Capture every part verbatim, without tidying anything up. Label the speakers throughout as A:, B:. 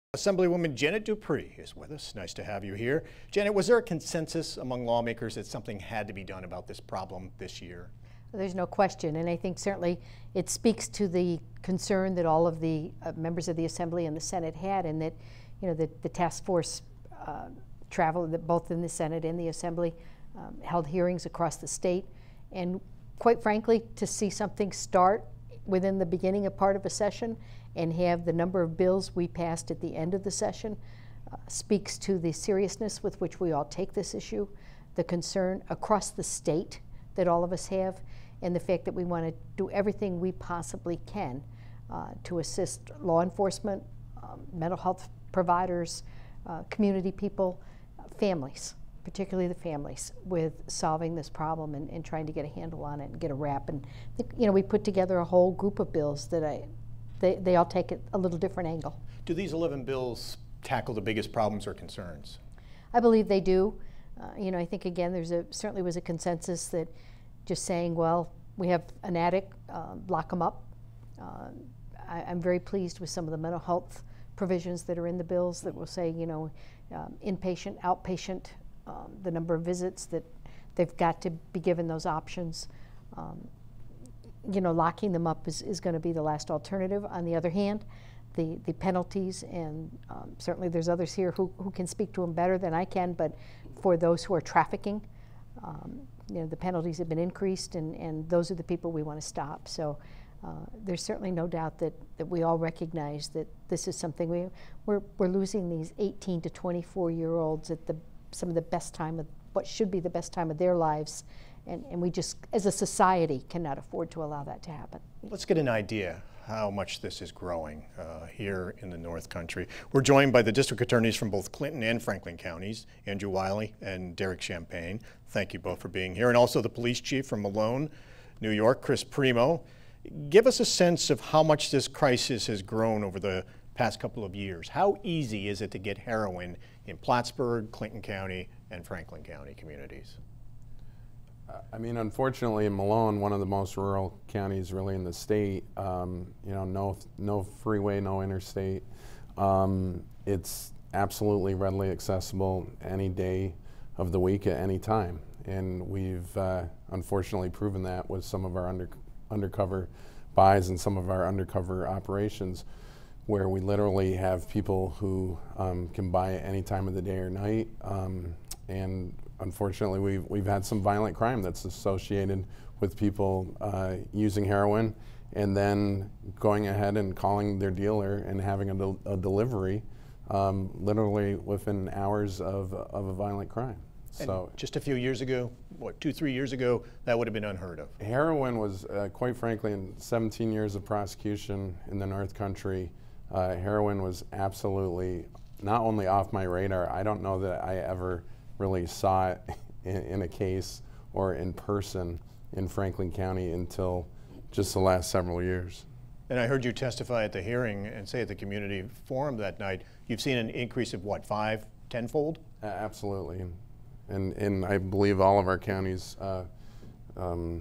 A: Assemblywoman Janet Duprey is with us. Nice to have you here. Janet, was there a consensus among lawmakers that something had to be done about this problem this year?
B: There's no question, and I think certainly it speaks to the concern that all of the uh, members of the Assembly and the Senate had, and that, you know, the, the task force uh, traveled, that both in the Senate and the Assembly um, held hearings across the state, and quite frankly, to see something start within the beginning of part of a session and have the number of bills we passed at the end of the session uh, speaks to the seriousness with which we all take this issue, the concern across the state that all of us have, and the fact that we want to do everything we possibly can uh, to assist law enforcement, um, mental health providers, uh, community people, uh, families, particularly the families, with solving this problem and, and trying to get a handle on it and get a wrap. And you know, we put together a whole group of bills that I, they, they all take it a little different angle.
A: Do these eleven bills tackle the biggest problems or concerns?
B: I believe they do. Uh, you know, I think again, there's a certainly was a consensus that just saying, well, we have an addict, uh, lock them up. Uh, I, I'm very pleased with some of the mental health provisions that are in the bills that will say, you know, um, inpatient, outpatient, um, the number of visits that they've got to be given those options. Um, you know, locking them up is, is going to be the last alternative. On the other hand, the, the penalties, and um, certainly there's others here who, who can speak to them better than I can, but for those who are trafficking, um, you know, the penalties have been increased, and, and those are the people we want to stop. So uh, there's certainly no doubt that, that we all recognize that this is something we, we're, we're losing these eighteen to twenty-four year olds at the, some of the best time of, what should be the best time of their lives. And, and we just, as a society, cannot afford to allow that to happen.
A: Let's get an idea how much this is growing uh, here in the North Country. We're joined by the district attorneys from both Clinton and Franklin counties, Andrew Wylie and Derek Champlain. Thank you both for being here. And also the police chief from Malone, New York, Chris Primo. Give us a sense of how much this crisis has grown over the past couple of years. How easy is it to get heroin in Plattsburgh, Clinton County, and Franklin County communities?
C: I mean, unfortunately, in Malone, one of the most rural counties really in the state, um, you know, no, no freeway, no interstate. Um, it's absolutely readily accessible any day of the week at any time. And we've uh, unfortunately proven that with some of our under, undercover buys and some of our undercover operations, where we literally have people who um, can buy at any time of the day or night. Um, and unfortunately, we've, we've had some violent crime that's associated with people uh, using heroin and then going ahead and calling their dealer and having a, del a delivery um, literally within hours of, of a violent crime.
A: And
C: so
A: just a few years ago, what, two, three years ago, that would have been unheard of.
C: Heroin was, uh, quite frankly, in seventeen years of prosecution in the North Country, uh, heroin was absolutely not only off my radar, I don't know that I ever really saw it in, in a case or in person in Franklin County until just the last several years.
A: And I heard you testify at the hearing and say at the community forum that night, you've seen an increase of what, five, tenfold?
C: Uh, absolutely, and, and and I believe all of our counties, uh, um,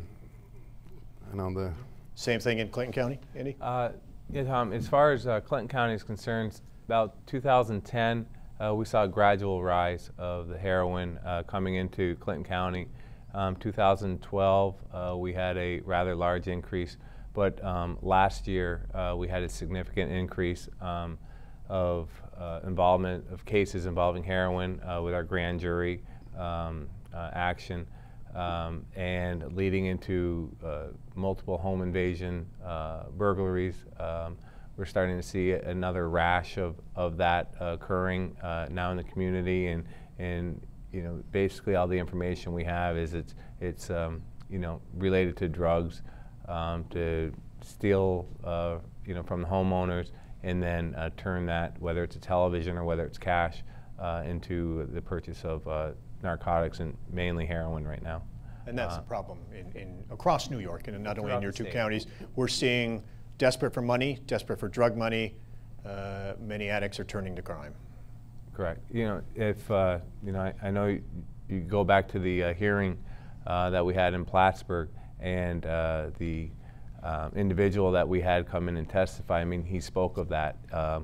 C: I know the...
A: Same thing in Clinton County, Andy?
D: Uh, yeah, Tom, as far as uh, Clinton County is concerned, about two thousand ten, Uh, we saw a gradual rise of the heroin uh, coming into Clinton County. Um, two thousand twelve, uh, we had a rather large increase, but um, last year uh, we had a significant increase um, of uh, involvement of cases involving heroin uh, with our grand jury um, uh, action, um, and leading into uh, multiple home invasion uh, burglaries. Um, We're starting to see another rash of, of that uh, occurring uh, now in the community, and and you know, basically all the information we have is it's it's um, you know, related to drugs, um, to steal uh, you know, from the homeowners, and then uh, turn that, whether it's a television or whether it's cash, uh, into the purchase of uh, narcotics, and mainly heroin right now.
A: And that's
D: uh,
A: the problem in, in across New York, and not only in your two
D: state.
A: counties. We're seeing desperate for money, desperate for drug money. Uh, many addicts are turning to crime.
D: Correct. You know, if uh, you know, I, I know you, you go back to the uh, hearing uh, that we had in Plattsburgh, and uh, the um, individual that we had come in and testify. I mean, he spoke of that. Um,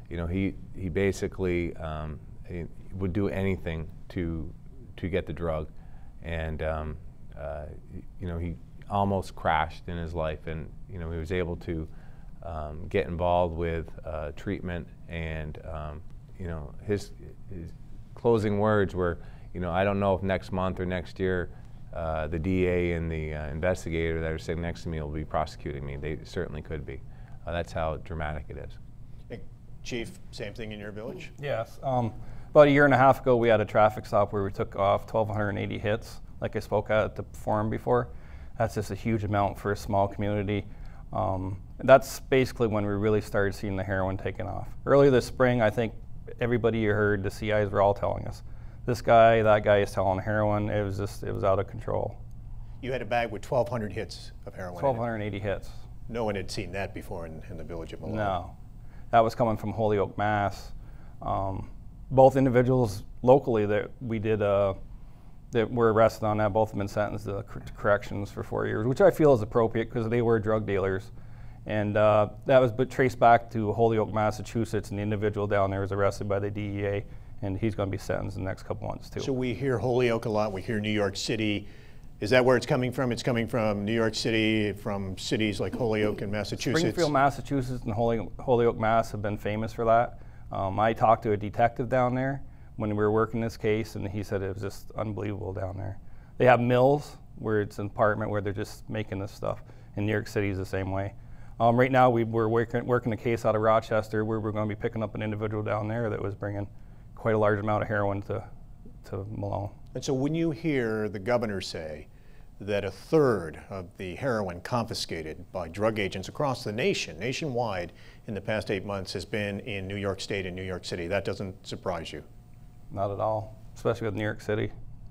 D: you know, he he basically um, he would do anything to to get the drug, and um, uh, you know, he almost crashed in his life, and you know, he was able to um, get involved with uh, treatment, and um, you know, his, his closing words were, you know, I don't know if next month or next year uh, the D A and the uh, investigator that are sitting next to me will be prosecuting me. They certainly could be. Uh, that's how dramatic it is.
A: Hey, Chief, same thing in your village?
E: Yes. Um, about a year and a half ago, we had a traffic stop where we took off twelve eighty hits, like I spoke at the forum before. That's just a huge amount for a small community. Um, that's basically when we really started seeing the heroin taking off. Earlier this spring, I think everybody you heard, the C Is were all telling us, this guy, that guy is selling heroin. It was just, it was out of control.
A: You had a bag with twelve hundred hits of heroin.
E: twelve eighty hits.
A: No one had seen that before in, in the village of Malone.
E: No. That was coming from Holyoke, Mass. Um, both individuals locally that we did, uh, that were arrested on that, both have been sentenced to corrections for four years, which I feel is appropriate because they were drug dealers. And uh, that was but traced back to Holyoke, Massachusetts, and the individual down there was arrested by the D E A, and he's going to be sentenced in the next couple months too.
A: So we hear Holyoke a lot, we hear New York City. Is that where it's coming from? It's coming from New York City, from cities like Holyoke and Massachusetts?
E: Springfield, Massachusetts and Holyoke, Holyoke, Mass have been famous for that. Um, I talked to a detective down there when we were working this case, and he said it was just unbelievable down there. They have mills where it's an apartment where they're just making this stuff. In New York City is the same way. Um, right now we, we're working, working a case out of Rochester where we're going to be picking up an individual down there that was bringing quite a large amount of heroin to, to Malone.
A: And so when you hear the governor say that a third of the heroin confiscated by drug agents across the nation, nationwide, in the past eight months has been in New York State and New York City, that doesn't surprise you?
E: Not at all, especially with New York City.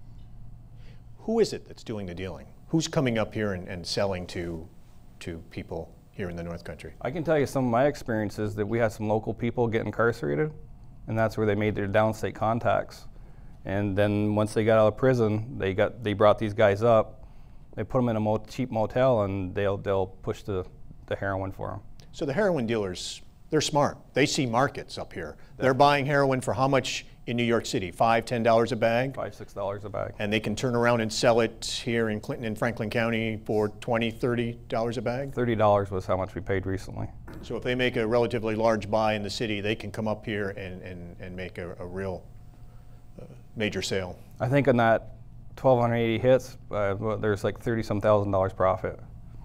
A: Who is it that's doing the dealing? Who's coming up here and, and selling to, to people here in the North Country?
E: I can tell you some of my experiences that we had some local people get incarcerated, and that's where they made their downstate contacts. And then once they got out of prison, they got they brought these guys up, they put them in a mo cheap motel, and they'll they'll push the, the heroin for them.
A: So the heroin dealers, they're smart. They see markets up here. They're buying heroin for how much in New York City? Five, ten dollars a bag?
E: Five, six dollars a bag.
A: And they can turn around and sell it here in Clinton and Franklin County for twenty, thirty dollars a bag?
E: Thirty dollars was how much we paid recently.
A: So if they make a relatively large buy in the city, they can come up here and, and, and make a, a real uh, major sale.
E: I think on that twelve eighty hits, uh, well, there's like thirty some thousand dollars profit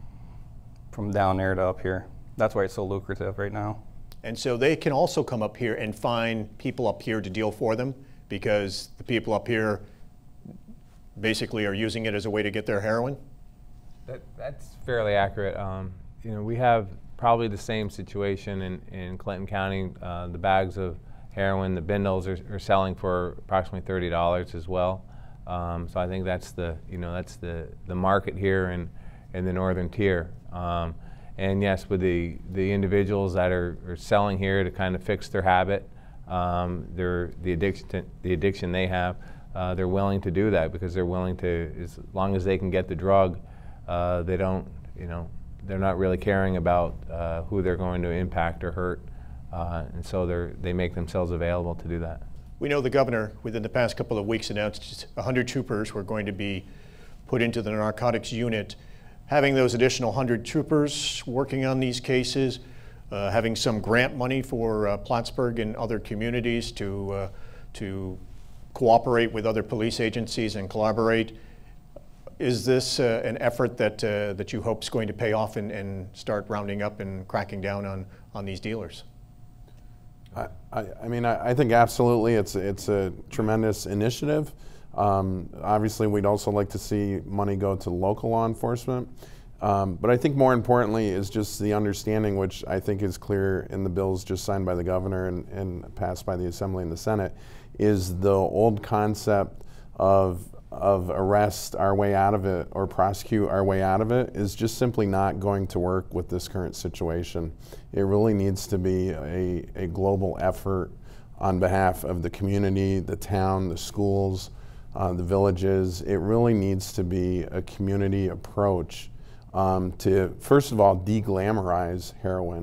E: from down there to up here. That's why it's so lucrative right now.
A: And so they can also come up here and find people up here to deal for them, because the people up here basically are using it as a way to get their heroin?
D: That, that's fairly accurate. Um, you know, we have probably the same situation in, in Clinton County. Uh, the bags of heroin, the bindles are, are selling for approximately thirty dollars as well. Um, so I think that's the, you know, that's the, the market here in, in the northern tier. Um, And yes, with the, the individuals that are, are selling here to kind of fix their habit, um, their, the, addiction, the addiction they have, uh, they're willing to do that because they're willing to, as long as they can get the drug, uh, they don't, you know, they're not really caring about uh, who they're going to impact or hurt. Uh, and so they're, they make themselves available to do that.
A: We know the governor, within the past couple of weeks, announced one hundred troopers were going to be put into the narcotics unit. Having those additional one hundred troopers working on these cases, uh, having some grant money for uh, Plattsburgh and other communities to, uh, to cooperate with other police agencies and collaborate. Is this uh, an effort that, uh, that you hope is going to pay off and, and start rounding up and cracking down on, on these dealers?
C: I, I, I mean, I, I think absolutely it's, it's a tremendous initiative. Um, obviously, we'd also like to see money go to local law enforcement. Um, but I think more importantly is just the understanding, which I think is clear in the bills just signed by the governor and, and passed by the Assembly and the Senate, is the old concept of, of arrest our way out of it or prosecute our way out of it is just simply not going to work with this current situation. It really needs to be a, a global effort on behalf of the community, the town, the schools, Uh, the villages. It really needs to be a community approach um, to, first of all, de-glamorize heroin,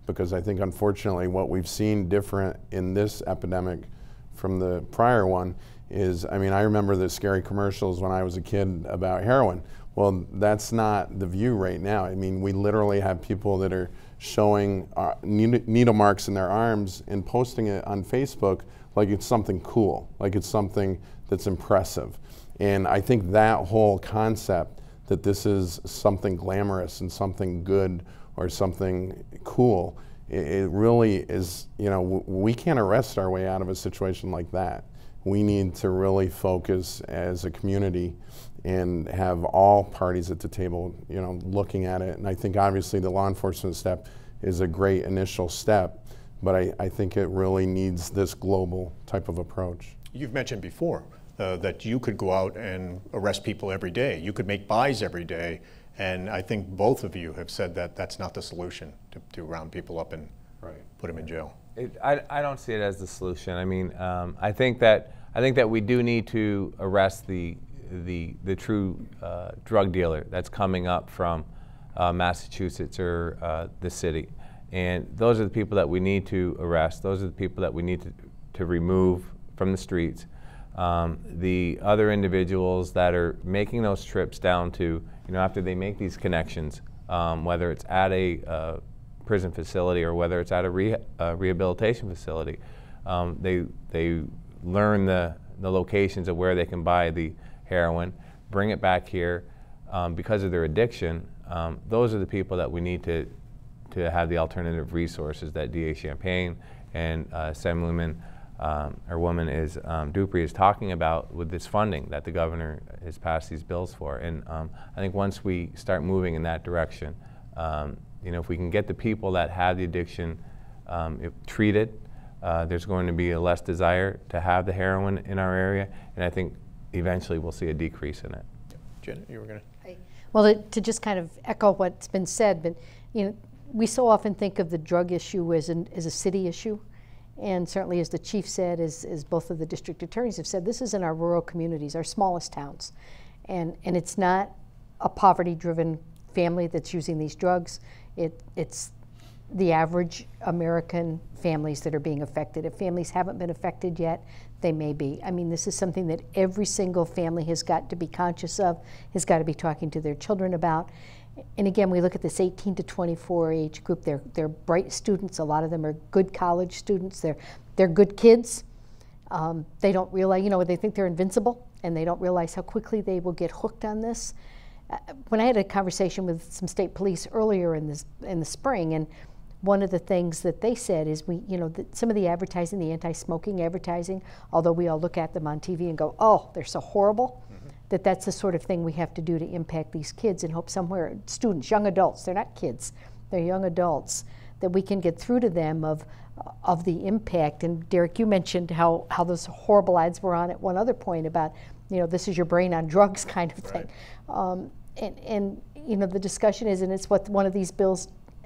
C: because I think unfortunately what we've seen different in this epidemic from the prior one is, I mean, I remember the scary commercials when I was a kid about heroin. Well, that's not the view right now. I mean, we literally have people that are showing uh, needle marks in their arms and posting it on Facebook like it's something cool, like it's something that's impressive. And I think that whole concept that this is something glamorous and something good or something cool, it, it really is, you know, w we can't arrest our way out of a situation like that. We need to really focus as a community and have all parties at the table, you know, looking at it. And I think obviously the law enforcement step is a great initial step, but I, I think it really needs this global type of approach.
A: You've mentioned before uh, that you could go out and arrest people every day. You could make buys every day. And I think both of you have said that that's not the solution, to, to round people up and right. put them in jail.
D: It, I, I don't see it as the solution. I mean, um, I think that I think that we do need to arrest the the the true uh, drug dealer that's coming up from uh, Massachusetts or uh, the city, and those are the people that we need to arrest. Those are the people that we need to to remove from the streets. Um, the other individuals that are making those trips down to, you know, after they make these connections, um, whether it's at a uh, prison facility or whether it's at a re uh, rehabilitation facility, um, they they learn the the locations of where they can buy the heroin, bring it back here um, because of their addiction. Um, those are the people that we need to to have the alternative resources that D A Champlain and uh, Assemblywoman um, or woman is um, Duprey is talking about with this funding that the governor has passed these bills for. And um, I think once we start moving in that direction, um, you know, if we can get the people that have the addiction um, if treated, uh, there's going to be a less desire to have the heroin in our area, and I think eventually we'll see a decrease in it.
A: Janet, you were going to?
B: Well, to, to just kind of echo what's been said, but you know, we so often think of the drug issue as, an, as a city issue, and certainly as the chief said, as, as both of the district attorneys have said, this is in our rural communities, our smallest towns, and, and it's not a poverty-driven family that's using these drugs. It, it's the average American families that are being affected. If families haven't been affected yet, they may be. I mean, this is something that every single family has got to be conscious of, has got to be talking to their children about. And again, we look at this eighteen to twenty-four age group. They're, they're bright students. A lot of them are good college students. They're, they're good kids. Um, they don't realize, you know, they think they're invincible, and they don't realize how quickly they will get hooked on this. Uh, when I had a conversation with some state police earlier in, this, in the spring, and one of the things that they said is, we, you know, that some of the advertising, the anti-smoking advertising, although we all look at them on T V and go, oh, they're so horrible, mm-hmm. that that's the sort of thing we have to do to impact these kids and hope somewhere, students, young adults, they're not kids, they're young adults, that we can get through to them of, of the impact. And Derek, you mentioned how, how those horrible ads were on at one other point about, you know, this is your brain on drugs kind of thing. Right. Um, and, and, you know, the discussion is, and it's what one of these bills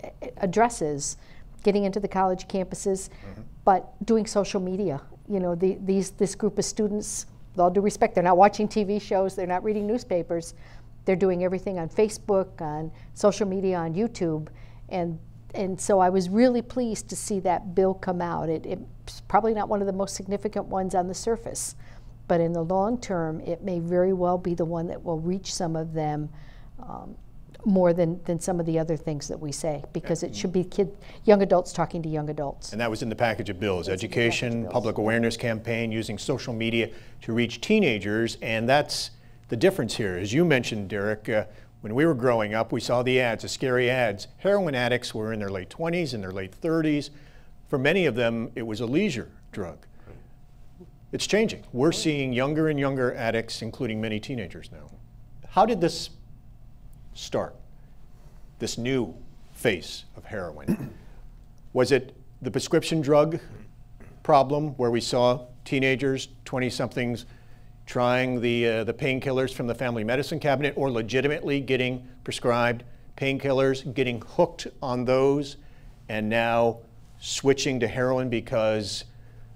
B: addresses, getting into the college campuses, mm-hmm. but doing social media. You know, the, these, this group of students, with all due respect, they're not watching T V shows, they're not reading newspapers, they're doing everything on Facebook, on social media, on YouTube, and and so I was really pleased to see that bill come out. It, it's probably not one of the most significant ones on the surface, but in the long term, it may very well be the one that will reach some of them um, more than, than some of the other things that we say, because it should be kid, young adults talking to young adults.
A: And that was in the package of bills,
B: It's
A: education,
B: bills.
A: public awareness campaign, using social media to reach teenagers, and that's the difference here. As you mentioned, Derek, uh, when we were growing up, we saw the ads, the scary ads. Heroin addicts were in their late twenties, in their late thirties. For many of them, it was a leisure drug. It's changing. We're seeing younger and younger addicts, including many teenagers now. How did this start, this new face of heroin? Was it the prescription drug problem where we saw teenagers, twenty-somethings, trying the, uh, the painkillers from the family medicine cabinet, or legitimately getting prescribed painkillers, getting hooked on those, and now switching to heroin because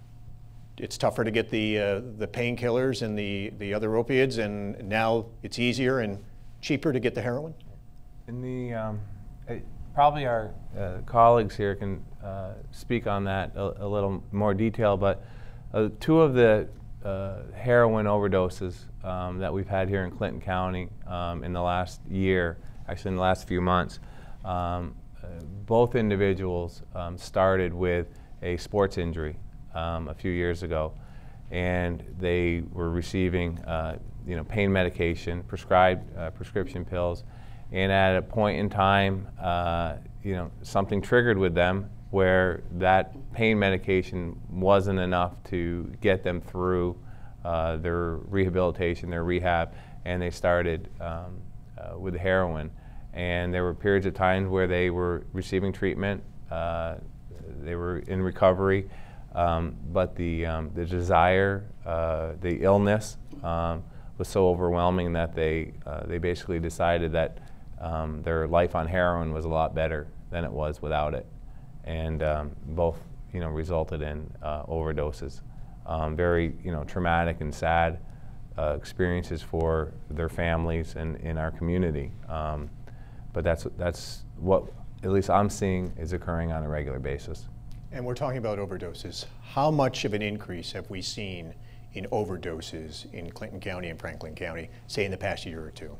A: it's tougher to get the, uh, the painkillers and the, the other opiates, and now it's easier and cheaper to get the heroin?
D: In the, um, I, probably our uh, colleagues here can uh, speak on that a, a little more detail, but uh, two of the uh, heroin overdoses um, that we've had here in Clinton County um, in the last year, actually in the last few months, um, uh, both individuals um, started with a sports injury um, a few years ago, and they were receiving uh, you know, pain medication, prescribed uh, prescription pills, and at a point in time, uh, you know, something triggered with them where that pain medication wasn't enough to get them through uh, their rehabilitation, their rehab, and they started um, uh, with heroin. And there were periods of times where they were receiving treatment, uh, they were in recovery, um, but the, um, the desire, uh, the illness um, was so overwhelming that they, uh, they basically decided that um, their life on heroin was a lot better than it was without it. And um, both, you know, resulted in uh, overdoses. Um, very, you know, traumatic and sad uh, experiences for their families and in our community. Um, but that's, that's what, at least I'm seeing, is occurring on a regular basis.
A: And we're talking about overdoses. How much of an increase have we seen in overdoses in Clinton County and Franklin County, say in the past year or two?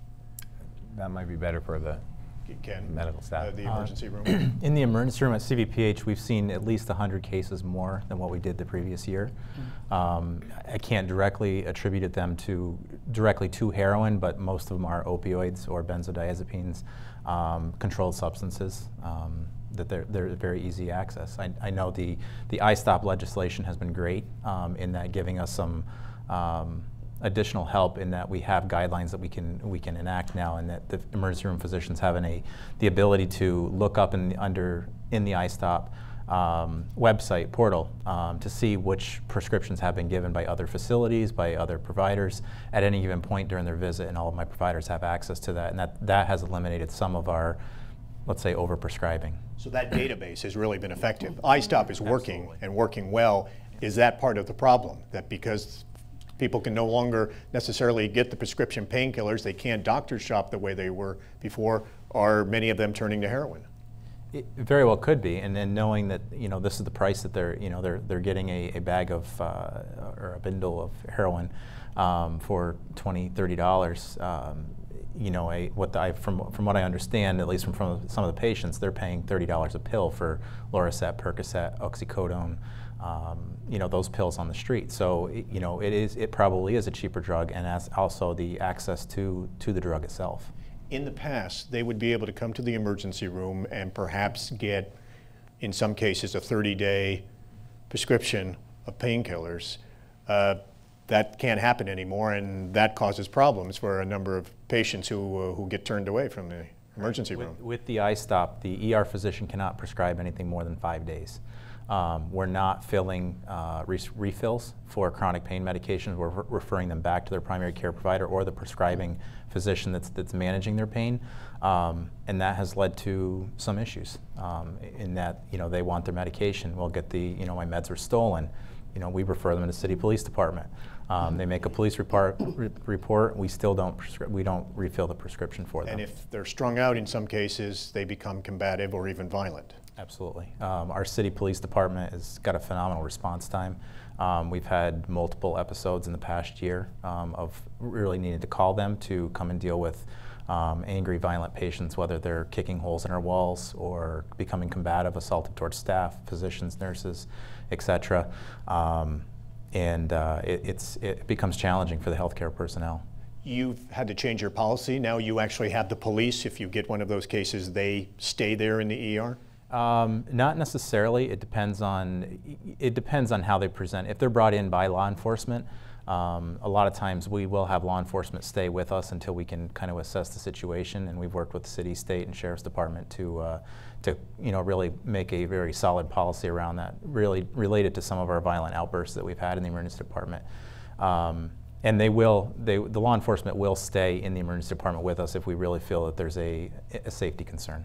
D: That might be better for the
A: Ken,
D: medical staff.
A: Uh, the emergency uh, room?
F: In the emergency room at C V P H, we've seen at least one hundred cases more than what we did the previous year. Mm-hmm. um, I can't directly attribute them to directly to heroin, but most of them are opioids or benzodiazepines, um, controlled substances. Um, that they're, they're very easy access. I, I know the, the I STOP legislation has been great um, in that giving us some um, additional help in that we have guidelines that we can we can enact now, and that the emergency room physicians have a the ability to look up in the, under in the I STOP um, website portal um, to see which prescriptions have been given by other facilities, by other providers at any given point during their visit, and all of my providers have access to that, and that that has eliminated some of our, let's say, overprescribing.
A: So that database has really been effective. I STOP is working
F: Absolutely.
A: and working well. Is that part of the problem? That because people can no longer necessarily get the prescription painkillers, they can't doctor shop the way they were before, are many of them turning to heroin?
F: It very well could be, and then knowing that, you know, this is the price that they're, you know, they're they're getting a, a bag of uh, or a bundle of heroin um, for twenty, thirty dollars. Um, you know, a, what the, I, from from what I understand, at least from, from some of the patients, they're paying thirty dollars a pill for Loracet, Percocet, oxycodone, um, you know, those pills on the street. So, it, you know, it is it probably is a cheaper drug, and as also the access to to the drug itself.
A: In the past, they would be able to come to the emergency room and perhaps get, in some cases, a thirty day prescription of painkillers. Uh, that can't happen anymore, and that causes problems for a number of patients who, uh, who get turned away from the emergency room.
F: With, with the I STOP, the E R physician cannot prescribe anything more than five days. Um, we're not filling uh, re refills for chronic pain medications. We're re referring them back to their primary care provider or the prescribing physician that's, that's managing their pain. Um, and that has led to some issues um, in that, you know, they want their medication. We'll get the, you know, my meds were stolen. You know, we refer them to the city police department. Um, they make a police report, re report. We still don't, we don't refill the prescription for them.
A: And if they're strung out in some cases, they become combative or even violent.
F: Absolutely. Um, our city police department has got a phenomenal response time. Um, we've had multiple episodes in the past year um, of really needing to call them to come and deal with um, angry, violent patients, whether they're kicking holes in our walls or becoming combative, assaultive towards staff, physicians, nurses, et cetera. Um, and uh, it, it's, it becomes challenging for the healthcare personnel.
A: You've had to change your policy. Now you actually have the police. If you get one of those cases, they stay there in the E R?
F: Um, not necessarily. It depends on it depends on how they present. If they're brought in by law enforcement, um, a lot of times we will have law enforcement stay with us until we can kind of assess the situation. And we've worked with the city, state, and sheriff's department to uh, to you know really make a very solid policy around that, really related to some of our violent outbursts that we've had in the emergency department. Um, and they will, they, the law enforcement will stay in the emergency department with us if we really feel that there's a, a safety concern.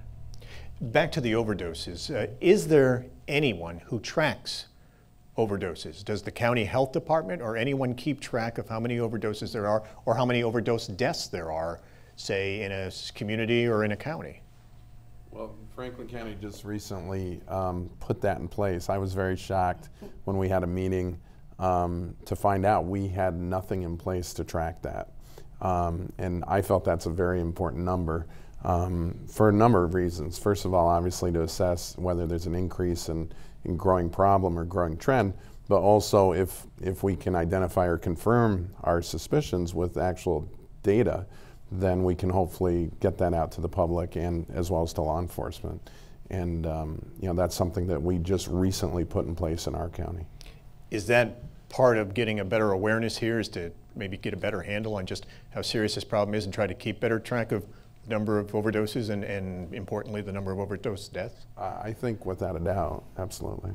A: Back to the overdoses. Uh, is there anyone who tracks overdoses? Does the county health department or anyone keep track of how many overdoses there are or how many overdose deaths there are, say, in a community or in a county?
C: Well, Franklin County just recently um, put that in place. I was very shocked when we had a meeting um, to find out we had nothing in place to track that. Um, and I felt that's a very important number um, for a number of reasons. First of all, obviously to assess whether there's an increase in, in growing problem or growing trend, but also if, if we can identify or confirm our suspicions with actual data, then we can hopefully get that out to the public and as well as to law enforcement. And um, you know, that's something that we just recently put in place in our county.
A: Is that part of getting a better awareness here, is to maybe get a better handle on just how serious this problem is and try to keep better track of the number of overdoses and, and importantly, the number of overdose deaths?
C: Uh, I think without a doubt, absolutely.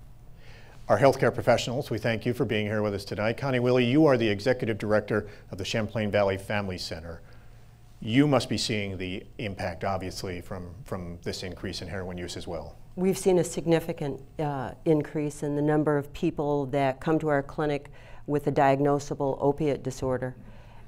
A: Our healthcare professionals, we thank you for being here with us tonight. Connie, Wille, you are the Executive Director of the Champlain Valley Family Center. You must be seeing the impact, obviously, from, from this increase in heroin use as well.
G: We've seen a significant uh, increase in the number of people that come to our clinic with a diagnosable opiate disorder.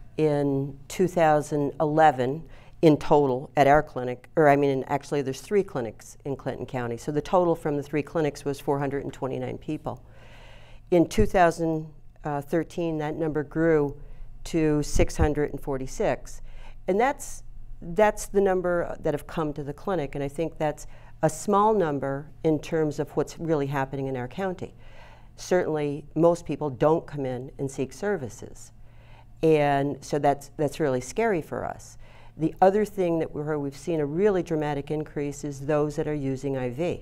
G: In two thousand eleven, in total at our clinic, or I mean, actually there's three clinics in Clinton County, so the total from the three clinics was four hundred twenty-nine people. In two thousand thirteen, that number grew to six hundred forty-six. And that's, that's the number that have come to the clinic, and I think that's a small number in terms of what's really happening in our county. Certainly, most people don't come in and seek services, and so that's, that's really scary for us. The other thing that we're, we've seen a really dramatic increase is those that are using I V.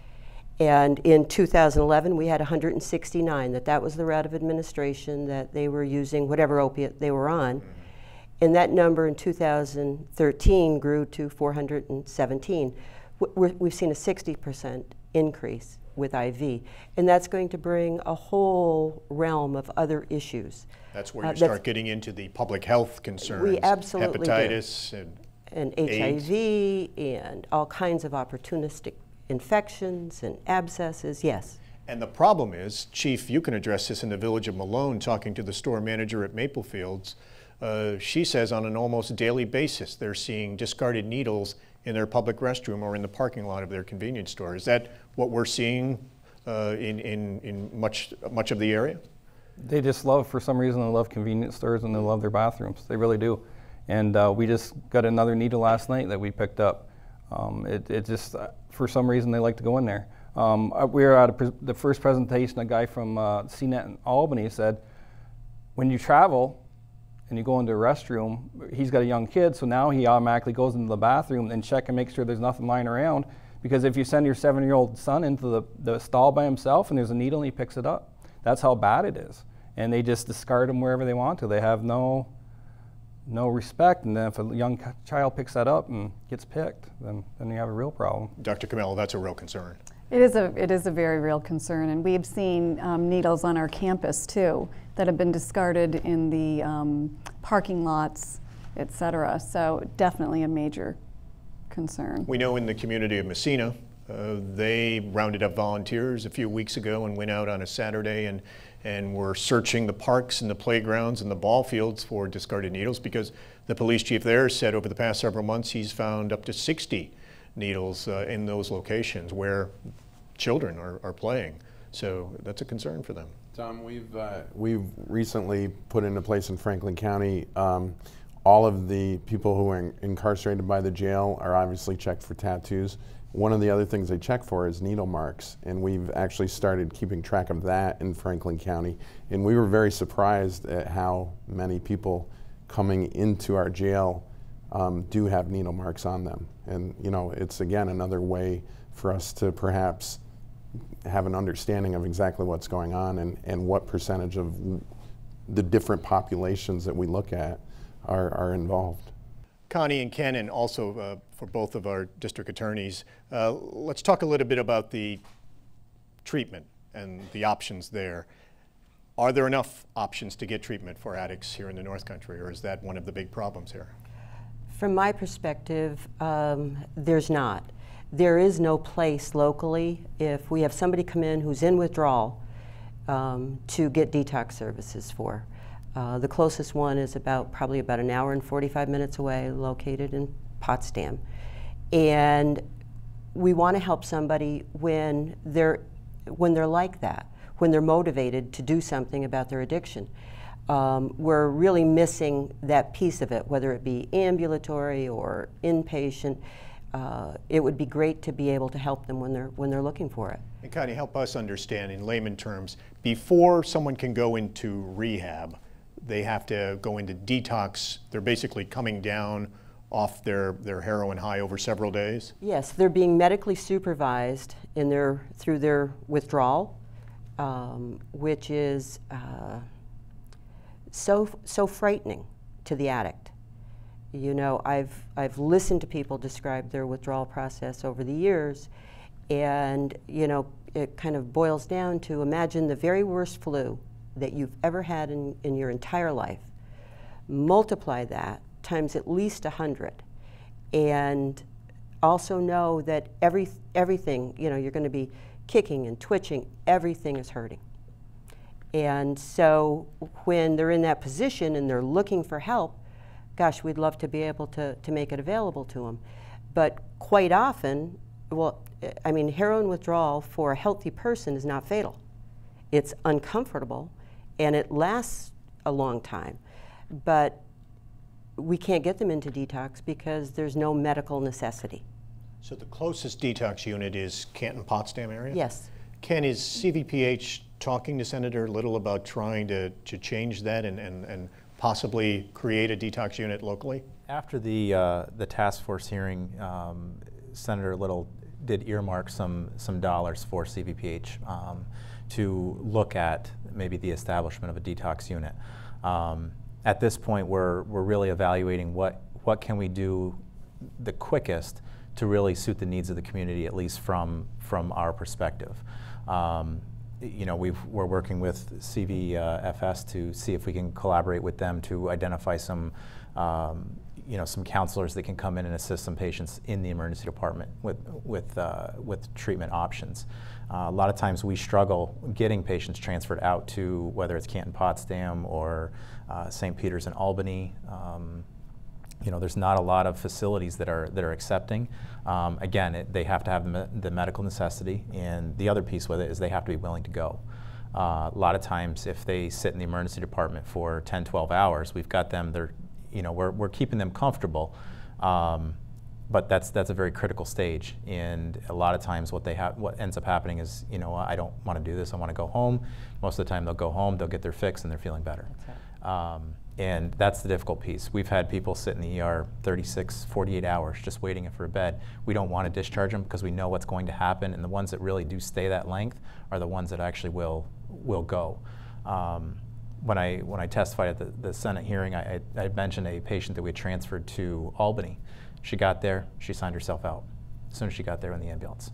G: And in two thousand eleven, we had one hundred sixty-nine, that that was the route of administration, that they were using whatever opiate they were on. And that number in two thousand thirteen grew to four hundred seventeen. We're, we've seen a sixty percent increase with I V, and that's going to bring a whole realm of other issues.
A: That's where you
G: uh,
A: start getting into the public health concerns.
G: We absolutely
A: hepatitis
G: do.
A: and,
G: and
A: AIDS.
G: H I V and all kinds of opportunistic infections and abscesses, yes.
A: And the problem is, Chief, you can address this in the village of Malone, talking to the store manager at Maple Fields. Uh, she says on an almost daily basis they're seeing discarded needles in their public restroom or in the parking lot of their convenience store. Is that what we're seeing uh, in, in, in much, much of the area?
E: They just love, for some reason, they love convenience stores and they love their bathrooms. They really do. And uh, we just got another needle last night that we picked up. Um, it, it just, uh, for some reason, they like to go in there. Um, we were at a pre the first presentation, a guy from uh, C net in Albany said, when you travel and you go into a restroom, he's got a young kid, so now he automatically goes into the bathroom and check and make sure there's nothing lying around. Because if you send your seven-year-old son into the, the stall by himself and there's a needle and he picks it up, that's how bad it is. And they just discard them wherever they want to. They have no, no respect. And then if a young child picks that up and gets picked, then, then you have a real problem.
A: Doctor Camelo, that's a real concern.
H: It is a, it is a very real concern, and we've seen um, needles on our campus too that have been discarded in the um, parking lots, et cetera. So definitely a major concern.
A: We know in the community of Messina, uh, they rounded up volunteers a few weeks ago and went out on a Saturday and, and were searching the parks and the playgrounds and the ball fields for discarded needles, because the police chief there said over the past several months he's found up to sixty needles uh, in those locations where children are, are playing. So that's a concern for them.
C: Tom, we've, uh, we've recently put into place in Franklin County, um, all of the people who are in incarcerated by the jail are obviously checked for tattoos. One of the other things they check for is needle marks, and we've actually started keeping track of that in Franklin County. And we were very surprised at how many people coming into our jail um, do have needle marks on them. And you know, it's again another way for us to perhaps have an understanding of exactly what's going on and, and what percentage of the different populations that we look at are, are involved.
A: Connie and Ken, and also uh, for both of our district attorneys, uh, let's talk a little bit about the treatment and the options there. Are there enough options to get treatment for addicts here in the North Country, or is that one of the big problems here?
G: From my perspective, um, there's not. There is no place locally, if we have somebody come in who's in withdrawal, um, to get detox services for. Uh, the closest one is about probably about an hour and forty-five minutes away, located in Potsdam. And we want to help somebody when they're, when they're like that, when they're motivated to do something about their addiction. Um, we're really missing that piece of it, whether it be ambulatory or inpatient. Uh, it would be great to be able to help them when they're, when they're looking for it.
A: And Connie, help us understand in layman terms, before someone can go into rehab, they have to go into detox. They're basically coming down off their, their heroin high over several days?
G: Yes, they're being medically supervised in their, through their withdrawal, um, which is uh, so, so frightening to the addict. You know, I've, I've listened to people describe their withdrawal process over the years, and, you know, it kind of boils down to imagine the very worst flu that you've ever had in, in your entire life. Multiply that times at least a hundred, and also know that every, everything, you know, you're going to be kicking and twitching, everything is hurting. And so when they're in that position and they're looking for help, gosh, we'd love to be able to, to make it available to them. But quite often, well, I mean, heroin withdrawal for a healthy person is not fatal. It's uncomfortable, and it lasts a long time. But we can't get them into detox because there's no medical necessity.
A: So the closest detox unit is Canton-Potsdam area?
G: Yes.
A: Ken, is C V P H talking to Senator Little about trying to, to change that and, and, and possibly create a detox unit locally?
F: After the, uh, the task force hearing, um, Senator Little did earmark some, some dollars for C V P H um, to look at maybe the establishment of a detox unit. Um, at this point, we're, we're really evaluating what, what can we do the quickest to really suit the needs of the community, at least from, from our perspective. Um, you know, we've, we're working with C V F S to see if we can collaborate with them to identify some, um, you know, some counselors that can come in and assist some patients in the emergency department with, with, uh, with treatment options. Uh, a lot of times we struggle getting patients transferred out to whether it's Canton-Potsdam or uh, Saint Peter's in Albany. Um, You know, there's not a lot of facilities that are that are accepting. Um, again, it, they have to have the, me the medical necessity, and the other piece with it is they have to be willing to go. Uh, a lot of times, if they sit in the emergency department for ten, twelve hours, we've got them. They're, you know, we're we're keeping them comfortable, um, but that's that's a very critical stage. And a lot of times, what they have, what ends up happening is, you know, I don't want to do this. I want to go home. Most of the time, they'll go home. They'll get their fix, and they're feeling better. Um, And that's the difficult piece. We've had people sit in the E R thirty-six, forty-eight hours just waiting for a bed. We don't want to discharge them because we know what's going to happen, and the ones that really do stay that length are the ones that actually will will go. Um, when I when I testified at the, the Senate hearing, I, I, I mentioned a patient that we had transferred to Albany. She got there, she signed herself out as soon as she got there in the ambulance.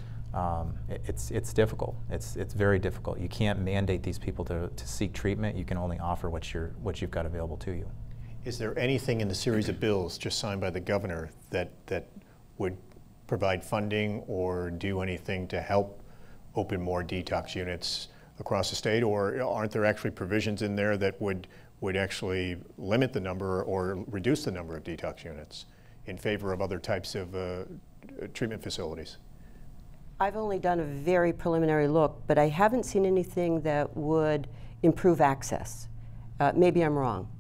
F: Um, it, it's it's difficult. It's it's very difficult. You can't mandate these people to, to seek treatment. You can only offer what you're what you've got available to you.
A: Is there anything in the series of bills just signed by the governor that that would provide funding or do anything to help open more detox units across the state, or aren't there actually provisions in there that would would actually limit the number or reduce the number of detox units in favor of other types of uh, treatment facilities?
G: I've only done a very preliminary look, but I haven't seen anything that would improve access. Uh, maybe I'm wrong.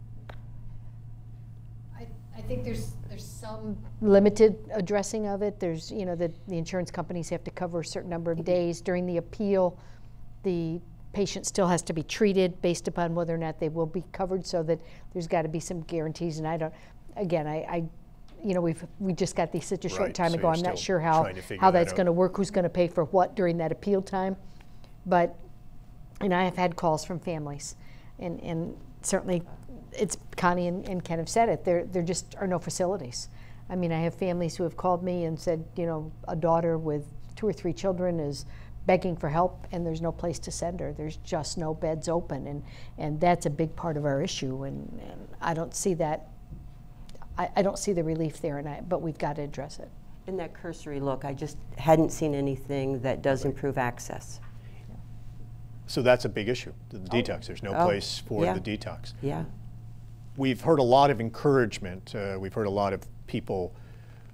B: I, I think there's there's some limited addressing of it. There's, you know, the, the insurance companies have to cover a certain number of days. During the appeal, the patient still has to be treated based upon whether or not they will be covered, so that there's got to be some guarantees. And I don't, again, I, I you know, we've we just got these such a short
A: Right,
B: time
A: so
B: ago.
A: you're
B: I'm not
A: still
B: sure how
A: trying to figure
B: how
A: that
B: that's
A: out.
B: going to work. Who's going to pay for what during that appeal time? But, and I have had calls from families, and and certainly, it's Connie and, and Ken have said it. There there just are no facilities. I mean, I have families who have called me and said, you know, a daughter with two or three children is begging for help, and there's no place to send her. There's just no beds open, and and that's a big part of our issue. And, and I don't see that. I, I don't see the relief there, and I, but we've got to address it.
G: In that cursory look, I just hadn't seen anything that does improve access.
A: So that's a big issue, the detox. There's no
G: Oh,
A: place for
G: yeah.
A: the detox.
G: Yeah.
A: We've heard a lot of encouragement. Uh, we've heard a lot of people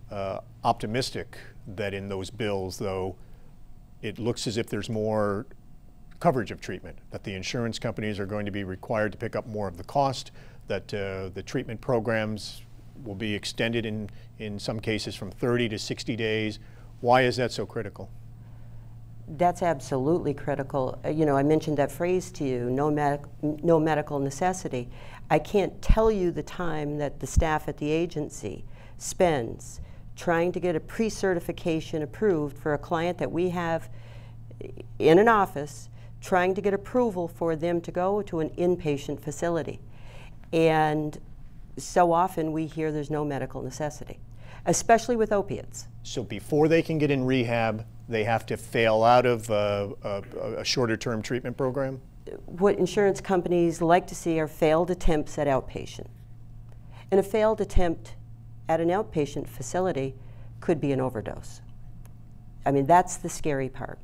A: uh, optimistic that in those bills, though, it looks as if there's more coverage of treatment, that the insurance companies are going to be required to pick up more of the cost, that uh, the treatment programs will be extended in, in some cases from thirty to sixty days. Why is that so critical?
G: That's absolutely critical. Uh, you know, I mentioned that phrase to you, no, medic no medical necessity. I can't tell you the time that the staff at the agency spends trying to get a pre-certification approved for a client that we have in an office, trying to get approval for them to go to an inpatient facility. And so often we hear there's no medical necessity, especially with opiates.
A: So before they can get in rehab, they have to fail out of uh, a, a shorter term treatment program?
G: What insurance companies like to see are failed attempts at outpatient. And a failed attempt at an outpatient facility could be an overdose. I mean, that's the scary part.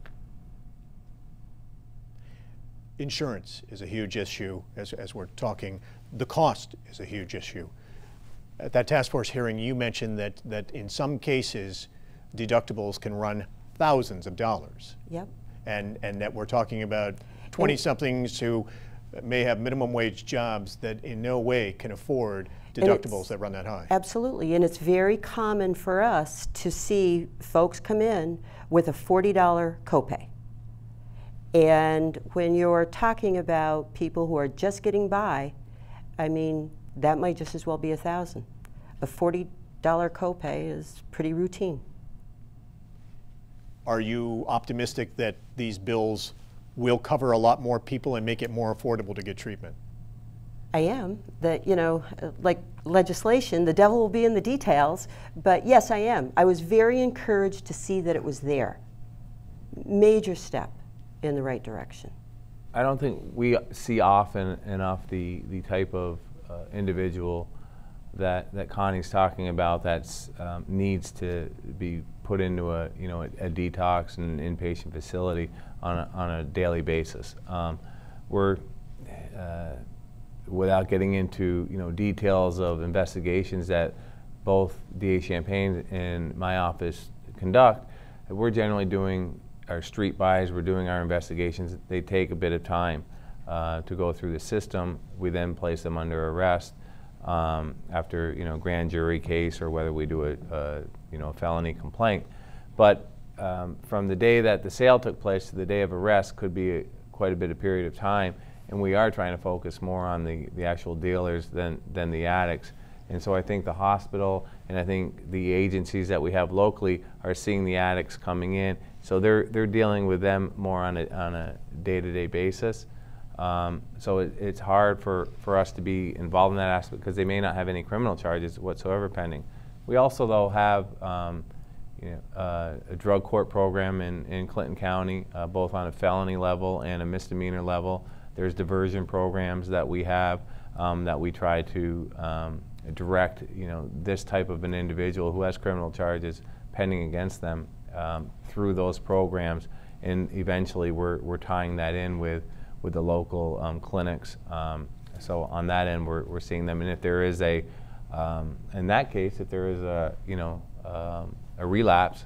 A: Insurance is a huge issue as, as we're talking. The cost is a huge issue. At that task force hearing, you mentioned that, that in some cases, deductibles can run thousands of dollars.
G: Yep.
A: And, and that we're talking about twenty-somethings who may have minimum wage jobs that in no way can afford deductibles that run that high.
G: Absolutely, and it's very common for us to see folks come in with a forty dollar copay. And when you're talking about people who are just getting by, I mean, that might just as well be a thousand. A forty dollar copay is pretty routine.
A: Are you optimistic that these bills will cover a lot more people and make it more affordable to get treatment?
G: I am. That, you know, like legislation, the devil will be in the details, but yes, I am. I was very encouraged to see that it was there. Major step in the right direction.
D: I don't think we see often enough the, the type of uh, individual that, that Connie's talking about that um, needs to be put into a, you know, a, a detox and inpatient facility on a, on a daily basis. Um, we're, uh, without getting into, you know, details of investigations that both D A Champlain and my office conduct, we're generally doing our street buys, we're doing our investigations. They take a bit of time uh, to go through the system. We then place them under arrest um, after, you know, grand jury case, or whether we do a, a you know, a felony complaint. But um, from the day that the sale took place to the day of arrest could be a, quite a bit of period of time, and we are trying to focus more on the, the actual dealers than, than the addicts. And so I think the hospital and I think the agencies that we have locally are seeing the addicts coming in. So they're, they're dealing with them more on a, on a day-to-day basis. Um, so it, it's hard for, for us to be involved in that aspect because they may not have any criminal charges whatsoever pending. We also, though, have um, you know, uh, a drug court program in, in Clinton County, uh, both on a felony level and a misdemeanor level. There's diversion programs that we have um, that we try to um, direct, you know, this type of an individual who has criminal charges pending against them um, through those programs, and eventually we're, we're tying that in with, with the local um, clinics. Um, so on that end, we're, we're seeing them, and if there is a, um, in that case, if there is a, you know, um, a relapse,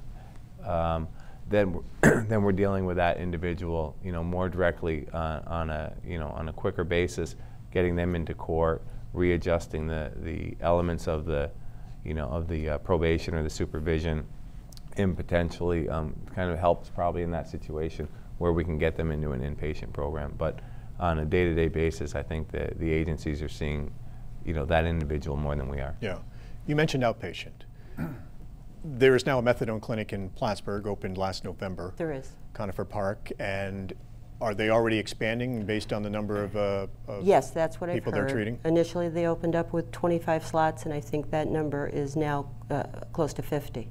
D: um, then we're, then we're dealing with that individual, you know, more directly uh, on a, you know, on a quicker basis, getting them into court, readjusting the the elements of the, you know, of the uh, probation or the supervision, and potentially um, kind of helps probably in that situation where we can get them into an inpatient program. But on a day-to-day basis, I think that the agencies are seeing, you know, that individual more than we are.
A: Yeah, you mentioned outpatient. There is now a methadone clinic in Plattsburgh, opened last November.
G: There is.
A: Conifer Park, and are they already expanding based on the number of, uh, of
G: yes, that's what I've
A: people
G: heard.
A: they're treating?
G: Initially, they opened up with twenty-five slots, and I think that number is now uh, close to fifty.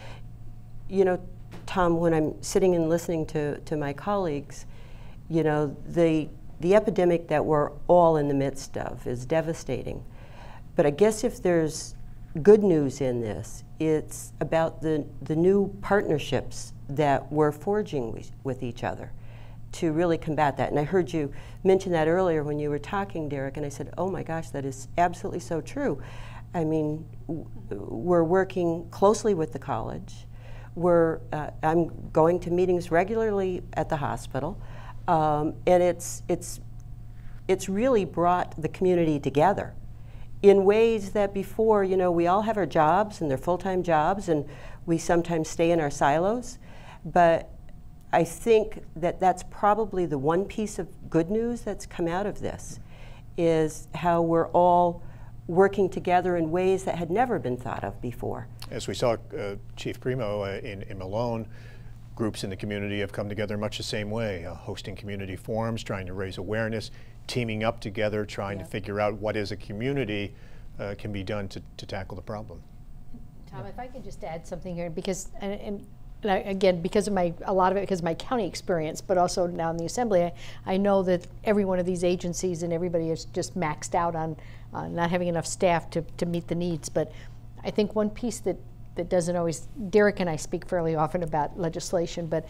G: You know, Tom, when I'm sitting and listening to, to my colleagues, you know, the, the epidemic that we're all in the midst of is devastating. But I guess if there's good news in this, it's about the, the new partnerships that we're forging with, with each other to really combat that. And I heard you mention that earlier when you were talking, Derek, and I said, oh my gosh, that is absolutely so true. I mean, w we're working closely with the college. We're, uh, I'm going to meetings regularly at the hospital, um, and it's, it's, it's really brought the community together in ways that before, you know, we all have our jobs and they're full-time jobs, and we sometimes stay in our silos. But I think that that's probably the one piece of good news that's come out of this, is how we're all working together in ways that had never been thought of before.
A: As we saw, uh, Chief Primo uh, in, in Malone, groups in the community have come together much the same way, uh, hosting community forums, trying to raise awareness, teaming up together, trying yeah. to figure out what as a community uh, can be done to, to tackle the problem.
B: Tom, if I could just add something here, because, and, and And I, again, because of my, a lot of it because of my county experience, but also now in the Assembly, I, I know that every one of these agencies and everybody is just maxed out on uh, not having enough staff to, to meet the needs. But I think one piece that, that doesn't always, Derek and I speak fairly often about legislation, but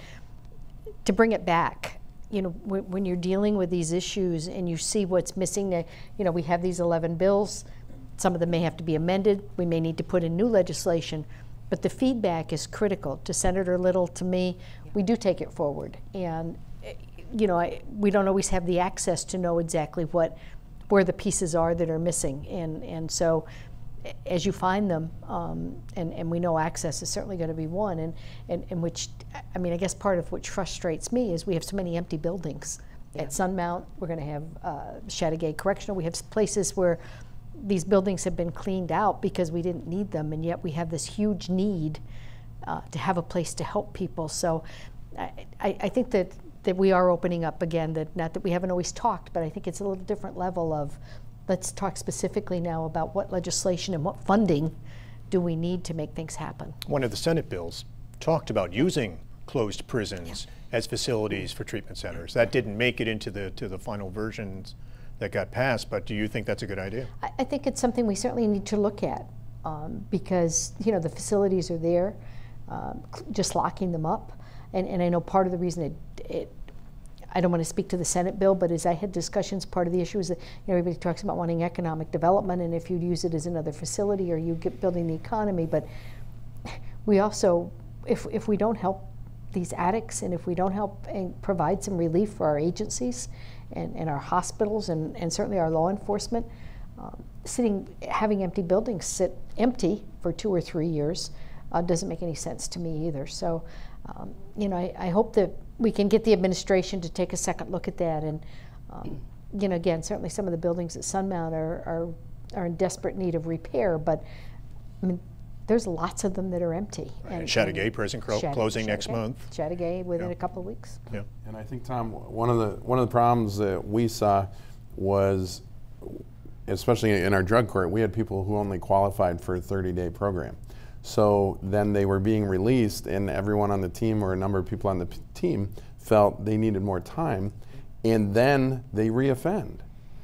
B: to bring it back, you know, when, when you're dealing with these issues and you see what's missing, uh, you know, we have these eleven bills, some of them may have to be amended, we may need to put in new legislation. But the feedback is critical. To Senator Little, to me, we do take it forward. And, you know, I, we don't always have the access to know exactly what, where the pieces are that are missing. And, and so as you find them, um, and, and we know access is certainly going to be one, and, and, and which, I mean, I guess part of which frustrates me is we have so many empty buildings. Yeah. At Sunmount, we're going to have uh, Chateaugay Correctional. We have places where these buildings have been cleaned out because we didn't need them, and yet we have this huge need uh, to have a place to help people. So I, I, I think that, that we are opening up again, that not that we haven't always talked, but I think it's a little different level of, let's talk specifically now about what legislation and what funding do we need to make things happen.
A: One of the Senate bills talked about using closed prisons yeah. as facilities for treatment centers. That didn't make it into the, to the final versions that got passed, but do you think that's a good idea? I,
B: I think it's something we certainly need to look at, um, because, you know, the facilities are there, um, just locking them up. And, and I know part of the reason it, it, I don't want to speak to the Senate bill, but as I had discussions, part of the issue is that, you know, everybody talks about wanting economic development, and if you use it as another facility, or you get building the economy, but we also, if, if we don't help these addicts, and if we don't help and provide some relief for our agencies, And, and our hospitals, and, and certainly our law enforcement, um, sitting, having empty buildings sit empty for two or three years uh, doesn't make any sense to me either. So, um, you know, I, I hope that we can get the administration to take a second look at that. And, um, you know, again, certainly some of the buildings at Sunmount are, are, are in desperate need of repair, but I mean, there's lots of them that are empty.
A: Right. And, and Chateaugay prison
B: Chateaugay,
A: closing
B: Chateaugay,
A: next month.
B: Chateaugay within
A: yeah.
B: a couple of weeks.
A: Yeah.
C: And I think, Tom, one of the one of the problems that we saw was, especially in our drug court, we had people who only qualified for a thirty-day program. So then they were being released, and everyone on the team, or a number of people on the p team, felt they needed more time, and then they reoffend.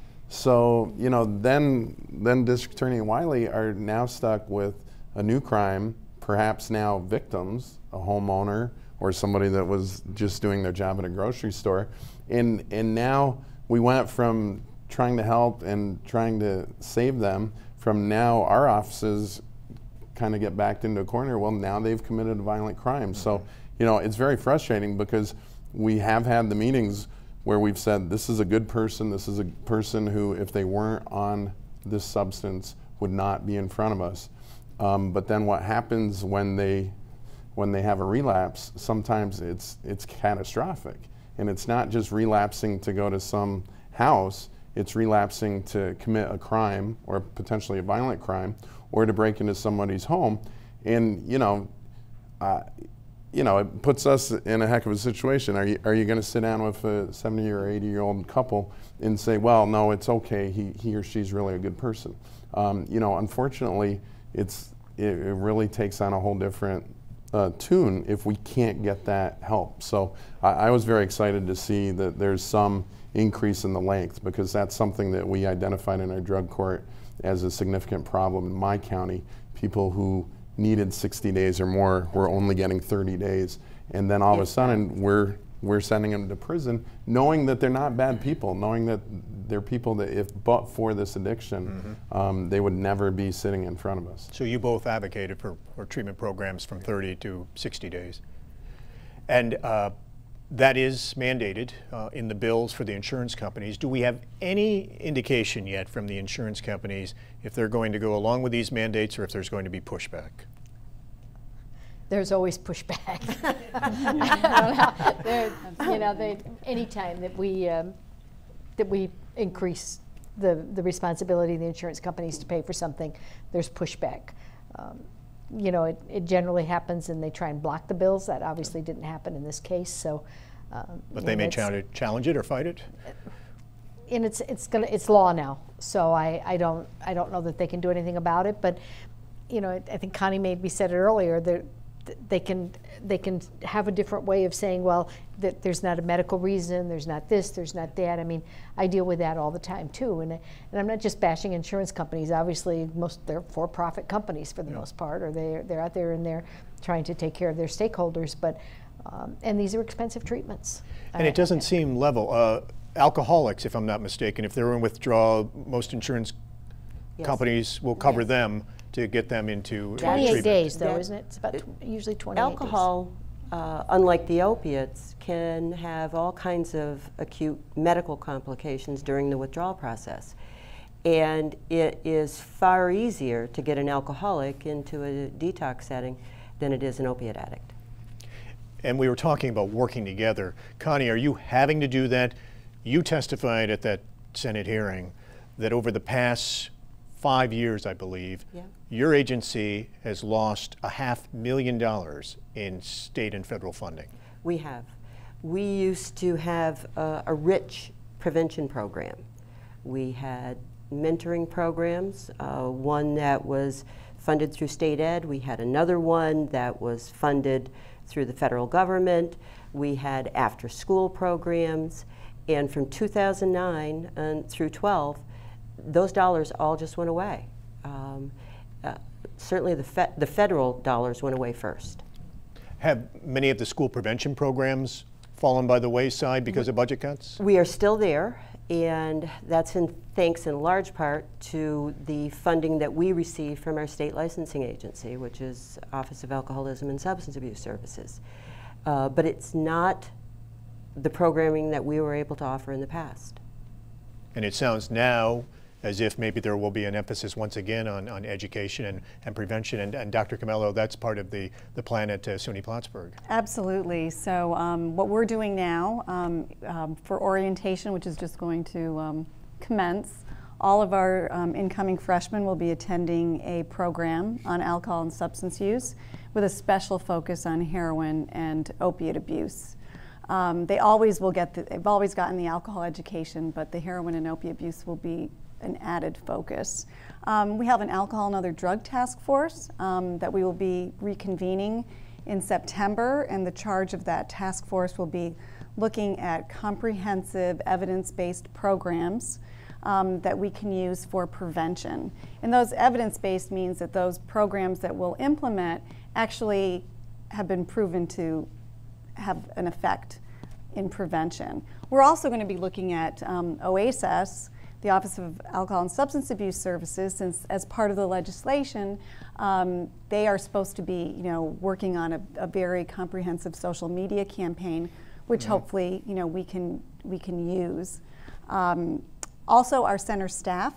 C: So, you know, then then District Attorney and Wylie are now stuck with a new crime, perhaps now victims, a homeowner or somebody that was just doing their job at a grocery store. And, and now we went from trying to help and trying to save them, from now our offices kind of get backed into a corner. Well, now they've committed a violent crime. Mm-hmm. So, you know, it's very frustrating, because we have had the meetings where we've said, this is a good person, this is a person who, if they weren't on this substance, would not be in front of us. Um, but then what happens when they when they have a relapse, sometimes it's it's catastrophic. And it's not just relapsing to go to some house, it's relapsing to commit a crime, or potentially a violent crime, or to break into somebody's home. And, you know, uh, you know, it puts us in a heck of a situation. Are you, are you going to sit down with a seventy or eighty year old couple and say, well, no, it's okay, he, he or she's really a good person? Um, you know, unfortunately, it's, it, it really takes on a whole different uh, tune if we can't get that help. So I, I was very excited to see that there's some increase in the length, because that's something that we identified in our drug court as a significant problem in my county. People who needed sixty days or more were only getting thirty days. And then all of a sudden we're we're sending them to prison, knowing that they're not bad people, knowing that they're people that if but for this addiction, mm-hmm. um, they would never be sitting in front of us.
A: So you both advocated for, for treatment programs from thirty to sixty days. And uh, that is mandated uh, in the bills for the insurance companies. Do we have any indication yet from the insurance companies if they're going to go along with these mandates or if there's going to be pushback?
B: There's always pushback. I don't know. There, you know, they, anytime that we um, that we increase the the responsibility of the insurance companies to pay for something, there's pushback. Um, you know, it, it generally happens, and they try and block the bills. That obviously didn't happen in this case. So, um,
A: but they may challenge challenge it or fight it.
B: And it's it's gonna it's law now. So I I don't I don't know that they can do anything about it. But you know, I, I think Connie maybe said it earlier that they can they can have a different way of saying, well, that there's not a medical reason, there's not this, there's not that. I mean, I deal with that all the time too, and and I'm not just bashing insurance companies. Obviously, most they're for-profit companies for the yeah. most part, or they they're out there and they're trying to take care of their stakeholders. But um, and these are expensive treatments.
A: And
B: I,
A: it doesn't seem level. Uh, alcoholics, if I'm not mistaken, if they're in withdrawal, most insurance yes. companies will cover yes. them to get them into
B: twenty-eight
A: treatment.
B: days, though,
G: that,
B: isn't it? It's about tw usually twenty-eight
G: alcohol,
B: days.
G: Uh, unlike the opiates, can have all kinds of acute medical complications during the withdrawal process. And it is far easier to get an alcoholic into a detox setting than it is an opiate addict.
A: And we were talking about working together. Connie, are you having to do that? You testified at that Senate hearing that over the past five years, I believe, yeah. your agency has lost a half million dollars in state and federal funding.
G: We have. We used to have uh, a rich prevention program. We had mentoring programs, uh, one that was funded through state ed. We had another one that was funded through the federal government. We had after-school programs. And from two thousand nine and through twelve, those dollars all just went away. Um, uh, certainly the, fe the federal dollars went away first.
A: Have many of the school prevention programs fallen by the wayside because
G: we,
A: of budget cuts?
G: We are still there, and that's in thanks in large part to the funding that we receive from our state licensing agency, which is Office of Alcoholism and Substance Abuse Services. Uh, but it's not the programming that we were able to offer in the past.
A: And it sounds now as if maybe there will be an emphasis once again on, on education and, and prevention. And, and Doctor Camelo, that's part of the, the plan at uh, SUNY Plattsburgh.
H: Absolutely. So um, what we're doing now um, um, for orientation, which is just going to um, commence, all of our um, incoming freshmen will be attending a program on alcohol and substance use with a special focus on heroin and opiate abuse. Um, they always will get, the, they've always gotten the alcohol education, but the heroin and opiate abuse will be an added focus. Um, we have an alcohol and other drug task force um, that we will be reconvening in September, and the charge of that task force will be looking at comprehensive evidence-based programs um, that we can use for prevention. And those evidence-based means that those programs that we'll implement actually have been proven to have an effect in prevention. We're also going to be looking at um, O A S S, the Office of Alcohol and Substance Abuse Services, since as part of the legislation, um, they are supposed to be, you know, working on a, a very comprehensive social media campaign, which mm-hmm. hopefully, you know, we can we can use. Um, also, our center staff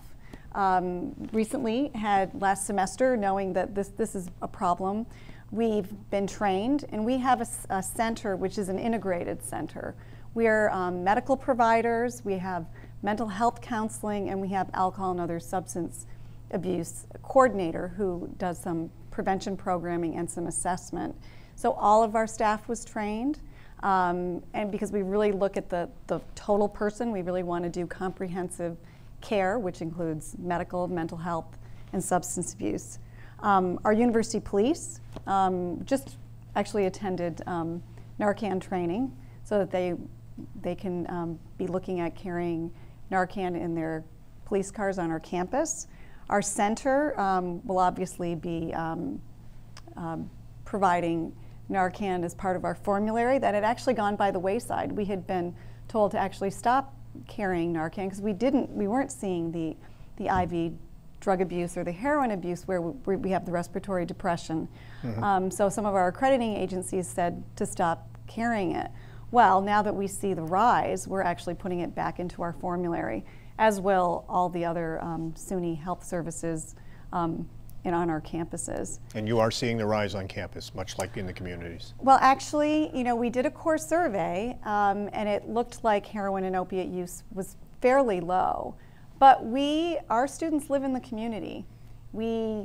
H: um, recently had last semester, knowing that this this is a problem. We've been trained, and we have a, a center which is an integrated center. We are um, medical providers, we have mental health counseling, and we have alcohol and other substance abuse coordinator who does some prevention programming and some assessment. So all of our staff was trained, um, and because we really look at the, the total person, we really want to do comprehensive care, which includes medical, mental health, and substance abuse. Um, our university police um, just actually attended um, Narcan training so that they, they can um, be looking at carrying Narcan in their police cars on our campus. Our center um, will obviously be um, um, providing Narcan as part of our formulary that had actually gone by the wayside. We had been told to actually stop carrying Narcan because we didn't, we weren't seeing the, the I V drug abuse or the heroin abuse where we, we have the respiratory depression. Mm-hmm. um, so some of our accrediting agencies said to stop carrying it. Well, now that we see the rise, we're actually putting it back into our formulary, as will all the other um, SUNY health services um, and on our campuses.
A: And you are seeing the rise on campus, much like in the communities.
H: Well, actually, you know, we did a core survey, um, and it looked like heroin and opiate use was fairly low. But we, our students live in the community. We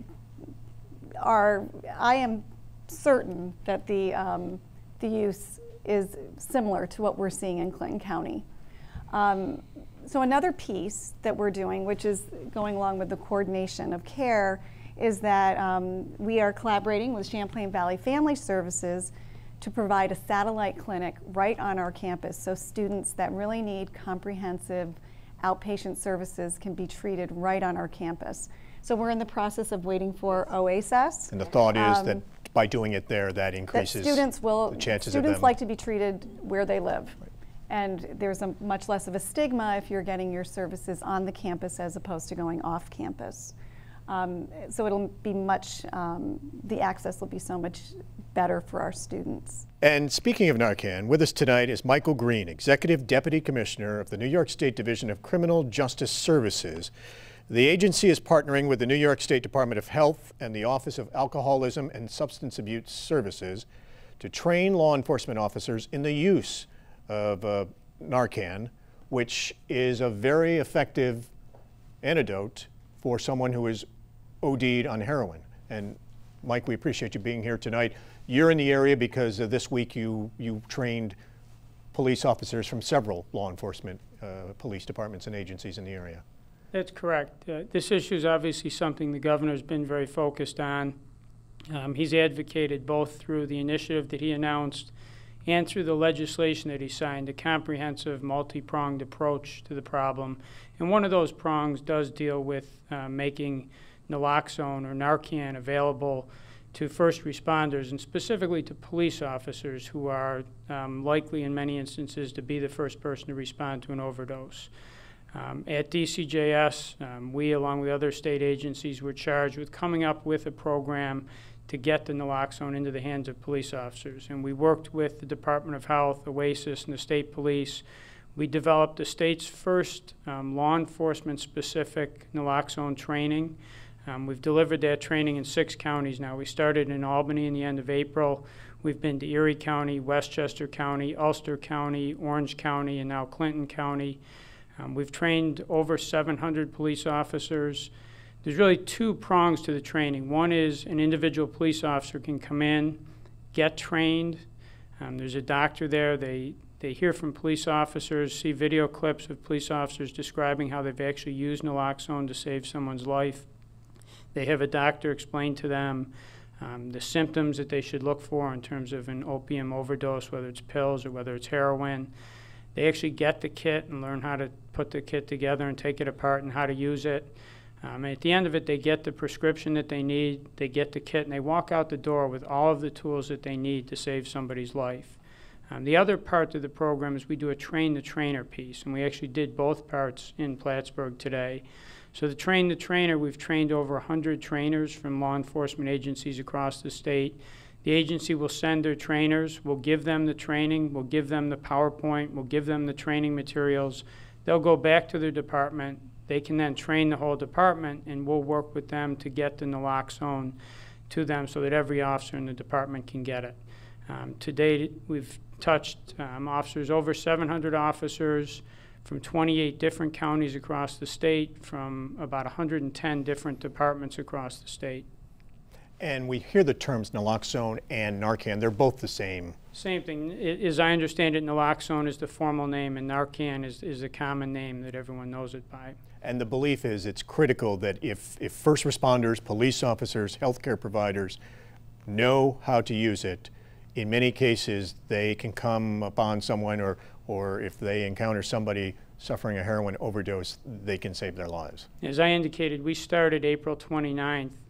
H: are, I am certain that the, um, the use is similar to what we're seeing in Clinton County. Um, so another piece that we're doing, which is going along with the coordination of care, is that um, we are collaborating with Champlain Valley Family Services to provide a satellite clinic right on our campus so students that really need comprehensive outpatient services can be treated right on our campus. So we're in the process of waiting for O A S S.
A: And the thought is
H: um,
A: that by doing it there, that increases
H: that students will,
A: the chances
H: students
A: of them.
H: like to be treated where they live. Right. And there's a much less of a stigma if you're getting your services on the campus as opposed to going off campus. Um, so it'll be much, um, the access will be so much better for our students.
A: And speaking of Narcan, with us tonight is Michael Green, Executive Deputy Commissioner of the New York State Division of Criminal Justice Services. The agency is partnering with the New York State Department of Health and the Office of Alcoholism and Substance Abuse Services to train law enforcement officers in the use of uh, Narcan, which is a very effective antidote for someone who is O D'd on heroin. And Mike, we appreciate you being here tonight. You're in the area because uh, this week you, you trained police officers from several law enforcement uh, police departments and agencies in the area.
I: That's correct. Uh, this issue is obviously something the governor's been very focused on. Um, he's advocated both through the initiative that he announced and through the legislation that he signed, a comprehensive, multi-pronged approach to the problem. And one of those prongs does deal with uh, making naloxone or Narcan available to first responders and specifically to police officers who are um, likely in many instances to be the first person to respond to an overdose. Um, at D C J S, um, we, along with other state agencies, were charged with coming up with a program to get the naloxone into the hands of police officers. And we worked with the Department of Health, OASIS, and the state police. We developed the state's first um, law enforcement-specific naloxone training. Um, we've delivered that training in six counties now. We started in Albany in the end of April. We've been to Erie County, Westchester County, Ulster County, Orange County, and now Clinton County. Um, we've trained over seven hundred police officers. There's really two prongs to the training. One is an individual police officer can come in, get trained. Um, there's a doctor there. They, they hear from police officers, see video clips of police officers describing how they've actually used naloxone to save someone's life. They have a doctor explain to them um, the symptoms that they should look for in terms of an opium overdose, whether it's pills or whether it's heroin. They actually get the kit and learn how to put the kit together and take it apart and how to use it. Um, and at the end of it, they get the prescription that they need, they get the kit, and they walk out the door with all of the tools that they need to save somebody's life. Um, the other part of the program is we do a train-the-trainer piece, and we actually did both parts in Plattsburgh today. So the train-the-trainer, we've trained over one hundred trainers from law enforcement agencies across the state. The agency will send their trainers, we'll give them the training, we'll give them the PowerPoint, we'll give them the training materials. They'll go back to their department. They can then train the whole department, and we'll work with them to get the naloxone to them so that every officer in the department can get it. Um, to date, we've touched um, officers, over seven hundred officers from twenty-eight different counties across the state, from about one hundred ten different departments across the state.
A: And we hear the terms naloxone and Narcan. They're both the same.
I: Same thing. I, as I understand it, naloxone is the formal name, and Narcan is, is a common name that everyone knows it by.
A: And the belief is it's critical that if, if first responders, police officers, healthcare providers know how to use it, in many cases they can come upon someone, or, or if they encounter somebody suffering a heroin overdose, they can save their lives.
I: As I indicated, we started April twenty-ninth.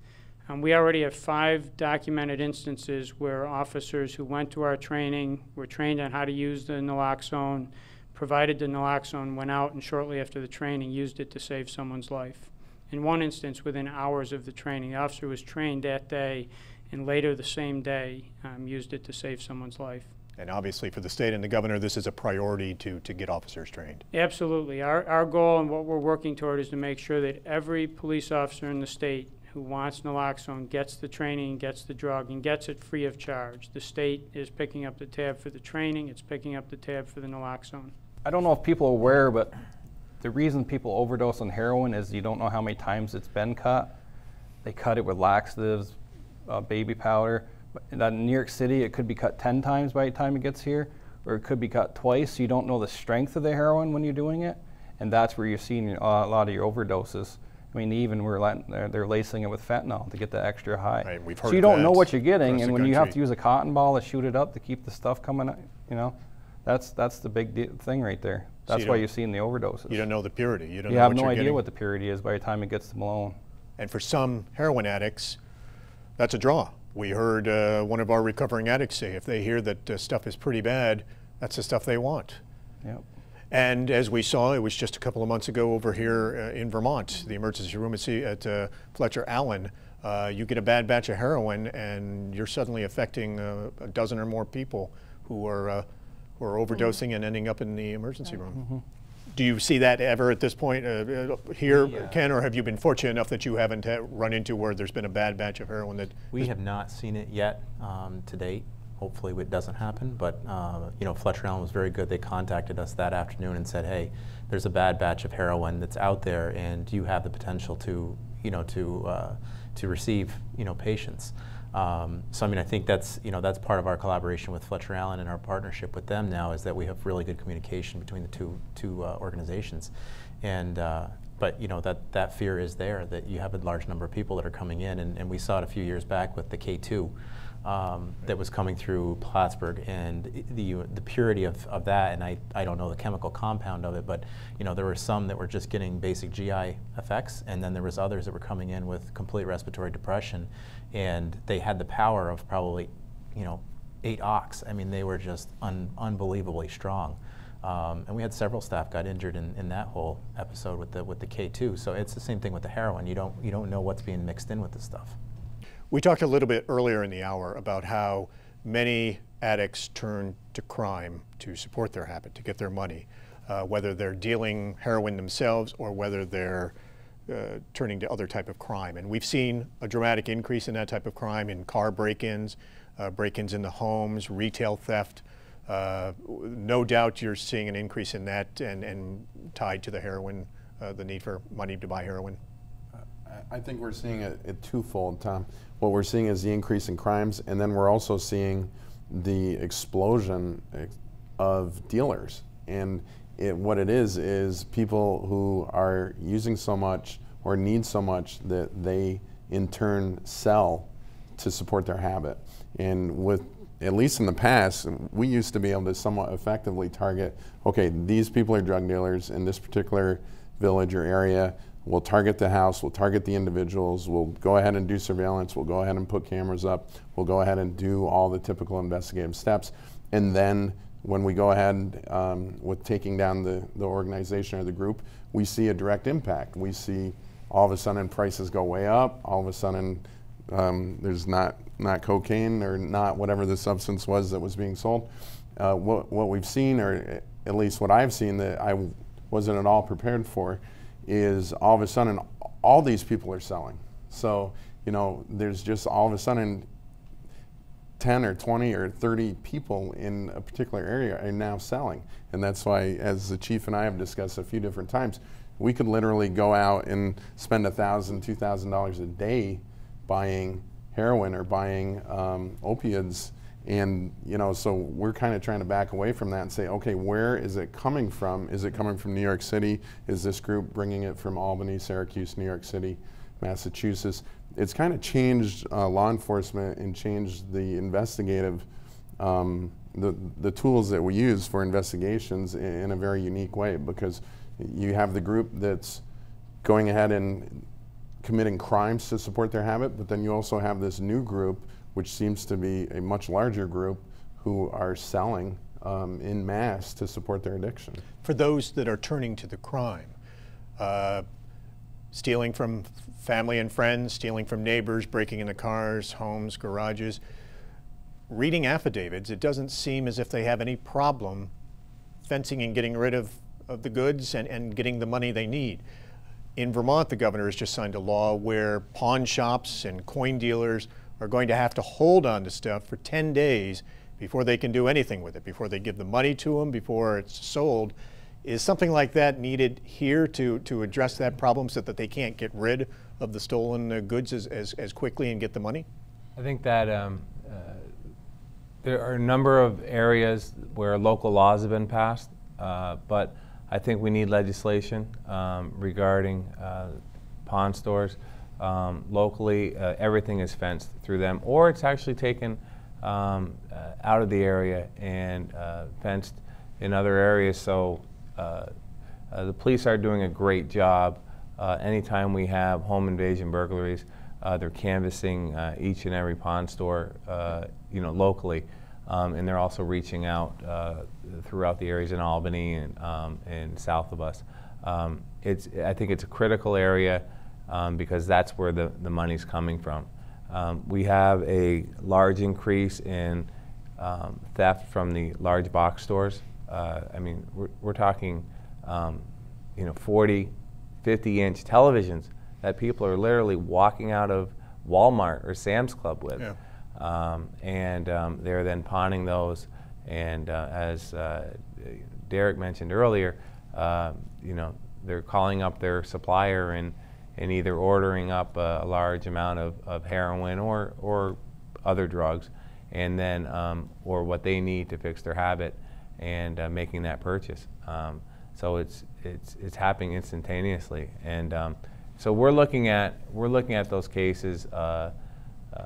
I: Um, we already have five documented instances where officers who went to our training, were trained on how to use the naloxone, provided the naloxone, went out and shortly after the training used it to save someone's life. In one instance, within hours of the training, the officer was trained that day and later the same day um, used it to save someone's life.
A: And obviously for the state and the governor, this is a priority to, to get officers trained.
I: Absolutely. Our, our goal and what we're working toward is to make sure that every police officer in the state who wants naloxone gets the training, gets the drug, and gets it free of charge. The state is picking up the tab for the training. It's picking up the tab for the naloxone.
E: I don't know if people are aware, but the reason people overdose on heroin is you don't know how many times it's been cut. They cut it with laxatives, uh, baby powder. In New York City, it could be cut ten times by the time it gets here, or it could be cut twice, so you don't know the strength of the heroin when you're doing it, and that's where you're seeing a lot of your overdoses. I mean, even we're letting, they're, they're lacing it with fentanyl to get the extra high.
A: Right, we've heard
E: so you don't
A: that
E: know what you're getting, and when you have
A: country.
E: to use a cotton ball to shoot it up to keep the stuff coming out, you know, that's that's the big de- thing right there. That's
A: So you
E: why
A: don't-
E: you're seeing the overdoses.
A: You don't know the purity. You don't
E: You
A: know
E: have
A: what
E: no
A: you're
E: idea
A: getting.
E: what the purity is by the time it gets to Malone.
A: And for some heroin addicts, that's a draw. We heard uh, one of our recovering addicts say if they hear that uh, stuff is pretty bad, that's the stuff they want.
E: Yep.
A: And as we saw, it was just a couple of months ago over here uh, in Vermont, the emergency room at, at uh, Fletcher Allen. Uh, you get a bad batch of heroin and you're suddenly affecting uh, a dozen or more people who are, uh, who are overdosing mm-hmm. and ending up in the emergency room. Mm-hmm. Do you see that ever at this point uh, here,
F: Yeah.
A: Ken, or have you been fortunate enough that you haven't ha- run into where there's been a bad batch of heroin that...
F: We have not seen it yet um, to date. Hopefully it doesn't happen, but uh, you know, Fletcher Allen was very good. They contacted us that afternoon and said, hey, there's a bad batch of heroin that's out there and you have the potential to, you know, to, uh, to receive, you know, patients. Um, so I mean, I think that's, you know, that's part of our collaboration with Fletcher Allen and our partnership with them now is that we have really good communication between the two, two uh, organizations. And, uh, but you know, that, that fear is there that you have a large number of people that are coming in, and, and we saw it a few years back with the K two um, that was coming through Plattsburgh, and the, the purity of, of that, and I, I don't know the chemical compound of it, but you know, there were some that were just getting basic G I effects, and then there was others that were coming in with complete respiratory depression, and they had the power of probably, you know, eight ox. I mean, they were just un, unbelievably strong. Um, and we had several staff got injured in, in that whole episode with the with the K two. So it's the same thing with the heroin. You don't you don't know what's being mixed in with this stuff.
A: We talked a little bit earlier in the hour about how many addicts turn to crime to support their habit, to get their money, uh, whether they're dealing heroin themselves or whether they're uh, turning to other type of crime. And we've seen a dramatic increase in that type of crime in car break-ins, uh, break-ins into homes, retail theft. Uh, no doubt you're seeing an increase in that and, and tied to the heroin, uh, the need for money to buy heroin.
C: I think we're seeing it, it twofold, Tom. What we're seeing is the increase in crimes, and then we're also seeing the explosion of dealers. And it, what it is is people who are using so much or need so much that they in turn sell to support their habit. And with, at least in the past, we used to be able to somewhat effectively target, okay, these people are drug dealers in this particular village or area. We'll target the house, we'll target the individuals, we'll go ahead and do surveillance, we'll go ahead and put cameras up, we'll go ahead and do all the typical investigative steps. And then when we go ahead um, with taking down the, the organization or the group, we see a direct impact. We see all of a sudden prices go way up, all of a sudden um, there's not, not cocaine or not whatever the substance was that was being sold. Uh, what, what we've seen, or at least what I've seen that I wasn't at all prepared for, is all of a sudden all these people are selling. So, you know, there's just all of a sudden ten or twenty or thirty people in a particular area are now selling. And that's why, as the chief and I have discussed a few different times, we could literally go out and spend a thousand, two thousand dollars a day buying heroin or buying um, opiates. And, you know, so we're kind of trying to back away from that and say, okay, where is it coming from? Is it coming from New York City? Is this group bringing it from Albany, Syracuse, New York City, Massachusetts? It's kind of changed uh, law enforcement and changed the investigative, um, the, the tools that we use for investigations in, in a very unique way, because you have the group that's going ahead and committing crimes to support their habit, but then you also have this new group, which seems to be a much larger group, who are selling um, in mass to support their addiction.
A: For those that are turning to the crime, uh, stealing from family and friends, stealing from neighbors, breaking into cars, homes, garages, reading affidavits, it doesn't seem as if they have any problem fencing and getting rid of, of the goods and, and getting the money they need. In Vermont, the governor has just signed a law where pawn shops and coin dealers are going to have to hold on to stuff for ten days before they can do anything with it, before they give the money to them, before it's sold. Is something like that needed here to, to address that problem so that they can't get rid of the stolen uh, goods as, as, as quickly and get the money?
D: I think that um, uh, there are a number of areas where local laws have been passed, uh, but I think we need legislation um, regarding uh, pawn stores. Um, locally, uh, everything is fenced through them, or it's actually taken um, uh, out of the area and uh, fenced in other areas. So uh, uh, the police are doing a great job. Uh, anytime we have home invasion burglaries, uh, they're canvassing uh, each and every pawn store, uh, you know, locally, um, and they're also reaching out uh, throughout the areas in Albany and, um, and south of us. Um, it's, I think it's a critical area um, because that's where the, the money's coming from. Um, we have a large increase in um, theft from the large box stores. Uh, I mean, we're, we're talking, um, you know, forty, fifty inch televisions that people are literally walking out of Walmart or Sam's Club with.
A: Yeah.
D: Um, and um, they're then pawning those. And uh, as uh, Derek mentioned earlier, uh, you know, they're calling up their supplier and, and either ordering up a, a large amount of, of heroin or, or other drugs, and then, um, or what they need to fix their habit, and uh, making that purchase. Um, so it's, it's, it's happening instantaneously. And um, so we're looking at, we're looking at those cases uh, uh,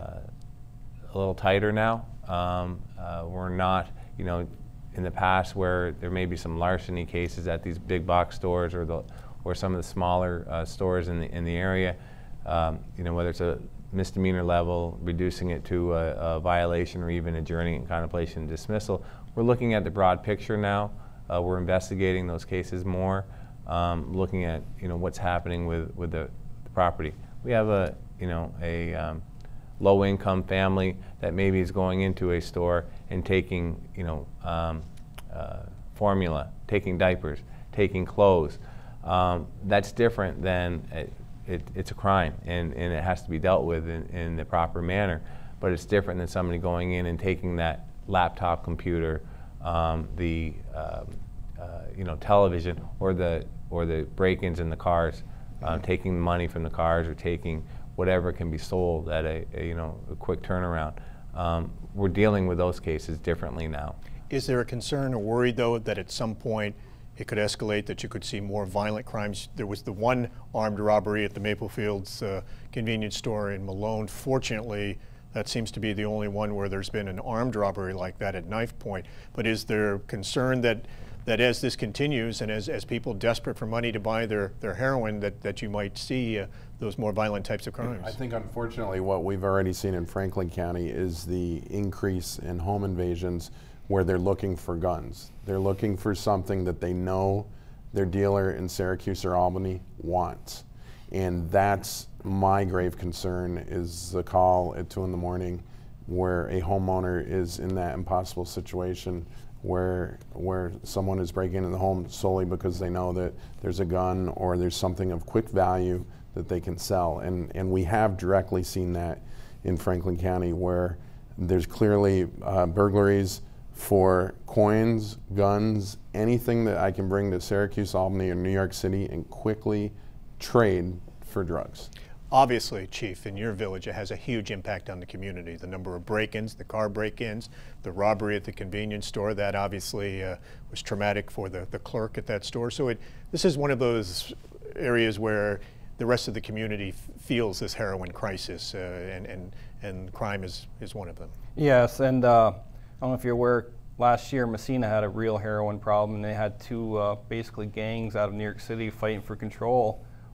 D: a little tighter now. Um, uh, we're not, you know, in the past where there may be some larceny cases at these big box stores or the, or some of the smaller uh, stores in the, in the area, um, you know, whether it's a misdemeanor level, reducing it to a, a violation or even adjourning and contemplation and dismissal. We're looking at the broad picture now. Uh, we're investigating those cases more, um, looking at, you know, what's happening with, with the, the property. We have a, you know, a um, low-income family that maybe is going into a store and taking, you know, um, uh, formula, taking diapers, taking clothes. Um, that's different than it, it, it's a crime, and, and it has to be dealt with in, in the proper manner. But it's different than somebody going in and taking that laptop computer, um, the um, uh, you know, television, or the or the break-ins in the cars, um, taking the money from the cars or taking whatever can be sold at a, a you know a quick turnaround. Um, we're dealing with those cases differently now.
A: Is there a concern or worry, though, that at some point it could escalate, that you could see more violent crimes? There was the one armed robbery at the Maple Fields uh, convenience store in Malone. Fortunately, that seems to be the only one where there's been an armed robbery like that at knife point. But is there concern that, that as this continues and as, as people desperate for money to buy their, their heroin, that, that you might see uh, those more violent types of crimes?
C: I think, unfortunately, what we've already seen in Franklin County is the increase in home invasions where they're looking for guns. They're looking for something that they know their dealer in Syracuse or Albany wants. And that's my grave concern, is the call at two in the morning where a homeowner is in that impossible situation where where someone is breaking into the home solely because they know that there's a gun or there's something of quick value that they can sell. And, and we have directly seen that in Franklin County, where there's clearly uh, burglaries for coins, guns, anything that I can bring to Syracuse, Albany, or New York City and quickly trade for drugs.
A: Obviously, Chief, in your village, it has a huge impact on the community. The number of break-ins, the car break-ins, the robbery at the convenience store, that obviously uh, was traumatic for the, the clerk at that store. So it, this is one of those areas where the rest of the community f feels this heroin crisis, uh, and, and, and crime is, is one of them.
E: Yes, and uh, I don't know if you're aware, last year Messina had a real heroin problem, and they had two uh, basically gangs out of New York City fighting for control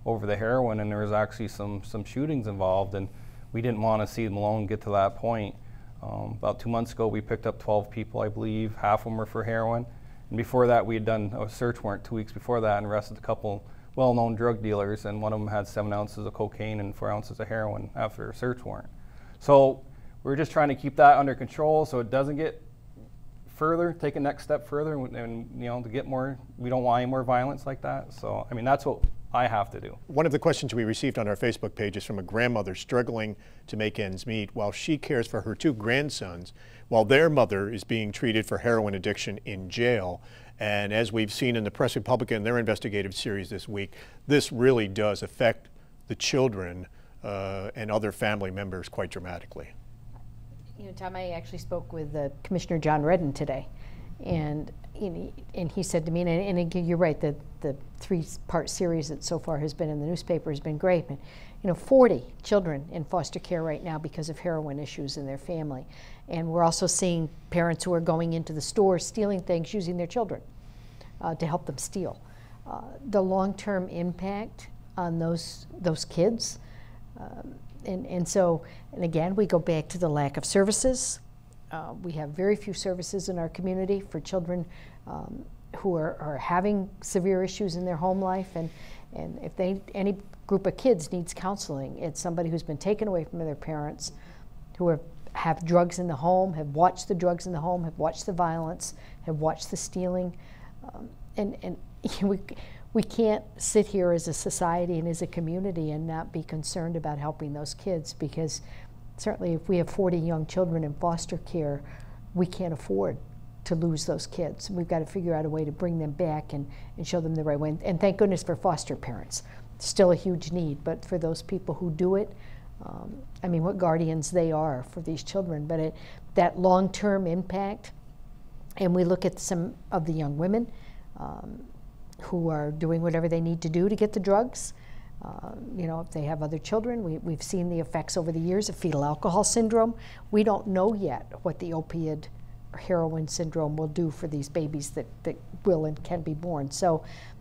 E: over the heroin, and there was actually some, some shootings involved, and we didn't want to see Malone get to that point. Um, about two months ago, we picked up twelve people, I believe. Half of them were for heroin. And before that, we had done a search warrant two weeks before that and arrested a couple well-known drug dealers, and one of them had seven ounces of cocaine and four ounces of heroin after a search warrant. So we're just trying to keep that under control so it doesn't get further, take a next step further, and, and you know, to get more, we don't want any more violence like that. So, I mean, that's what I have to do.
A: One of the questions we received on our Facebook page is from a grandmother struggling to make ends meet while she cares for her two grandsons, while their mother is being treated for heroin addiction in jail. And as we've seen in the Press Republican, their investigative series this week, this really does affect the children uh, and other family members quite dramatically.
B: You know, Tom, I actually spoke with uh, Commissioner John Redden today, and you know, and he said to me, and, and again, you're right, that the three-part series that so far has been in the newspaper has been great. But you know, forty children in foster care right now because of heroin issues in their family, and we're also seeing parents who are going into the store stealing things using their children uh, to help them steal. Uh, the long-term impact on those those kids. Um, And, and so, and again, we go back to the lack of services. Uh, we have very few services in our community for children um, who are, are having severe issues in their home life. And, and if they, any group of kids needs counseling, it's somebody who's been taken away from their parents, who are, have drugs in the home, have watched the drugs in the home, have watched the violence, have watched the stealing. Um, and and we, We can't sit here as a society and as a community and not be concerned about helping those kids, because certainly if we have forty young children in foster care, we can't afford to lose those kids. We've got to figure out a way to bring them back and, and show them the right way. And, and thank goodness for foster parents. Still a huge need, but for those people who do it, um, I mean, what guardians they are for these children. But it, that long-term impact, and we look at some of the young women, um, who are doing whatever they need to do to get the drugs. Uh, you know, if they have other children, we, we've seen the effects over the years of fetal alcohol syndrome. We don't know yet what the opioid or heroin syndrome will do for these babies that, that will and can be born. So,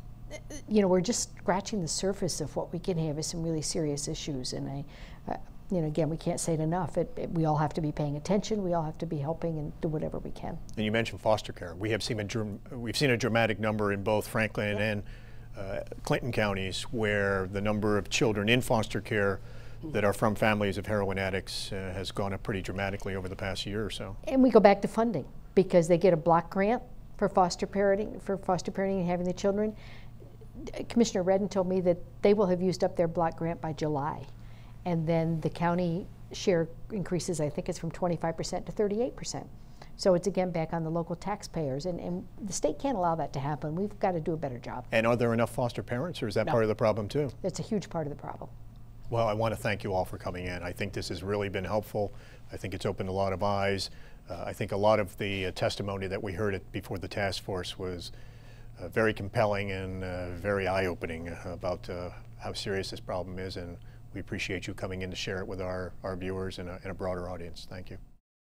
B: you know, we're just scratching the surface of what we can have is some really serious issues. And I, uh, you know, again, we can't say it enough. It, it, we all have to be paying attention. We all have to be helping and do whatever we can. And
A: you mentioned foster care. We have seen a, we've seen a dramatic number in both Franklin and uh, Clinton counties where the number of children in foster care that are from families of heroin addicts uh, has gone up pretty dramatically over the past year or so.
B: And we go back to funding, because they get a block grant for foster parenting, for foster parenting and having the children. Commissioner Redden told me that they will have used up their block grant by July. And then the county share increases, I think it's from twenty-five percent to thirty-eight percent. So it's again back on the local taxpayers, and, and the state can't allow that to happen. We've got to do a better job.
A: And are there enough foster parents, or is that no. part of the problem too?
B: It's a huge part of the problem.
A: Well, I want to thank you all for coming in. I think this has really been helpful. I think it's opened a lot of eyes. Uh, I think a lot of the uh, testimony that we heard it before the task force was uh, very compelling and uh, very eye-opening about uh, how serious this problem is, and we appreciate you coming in to share it with our, our viewers and a, and a broader audience. Thank you.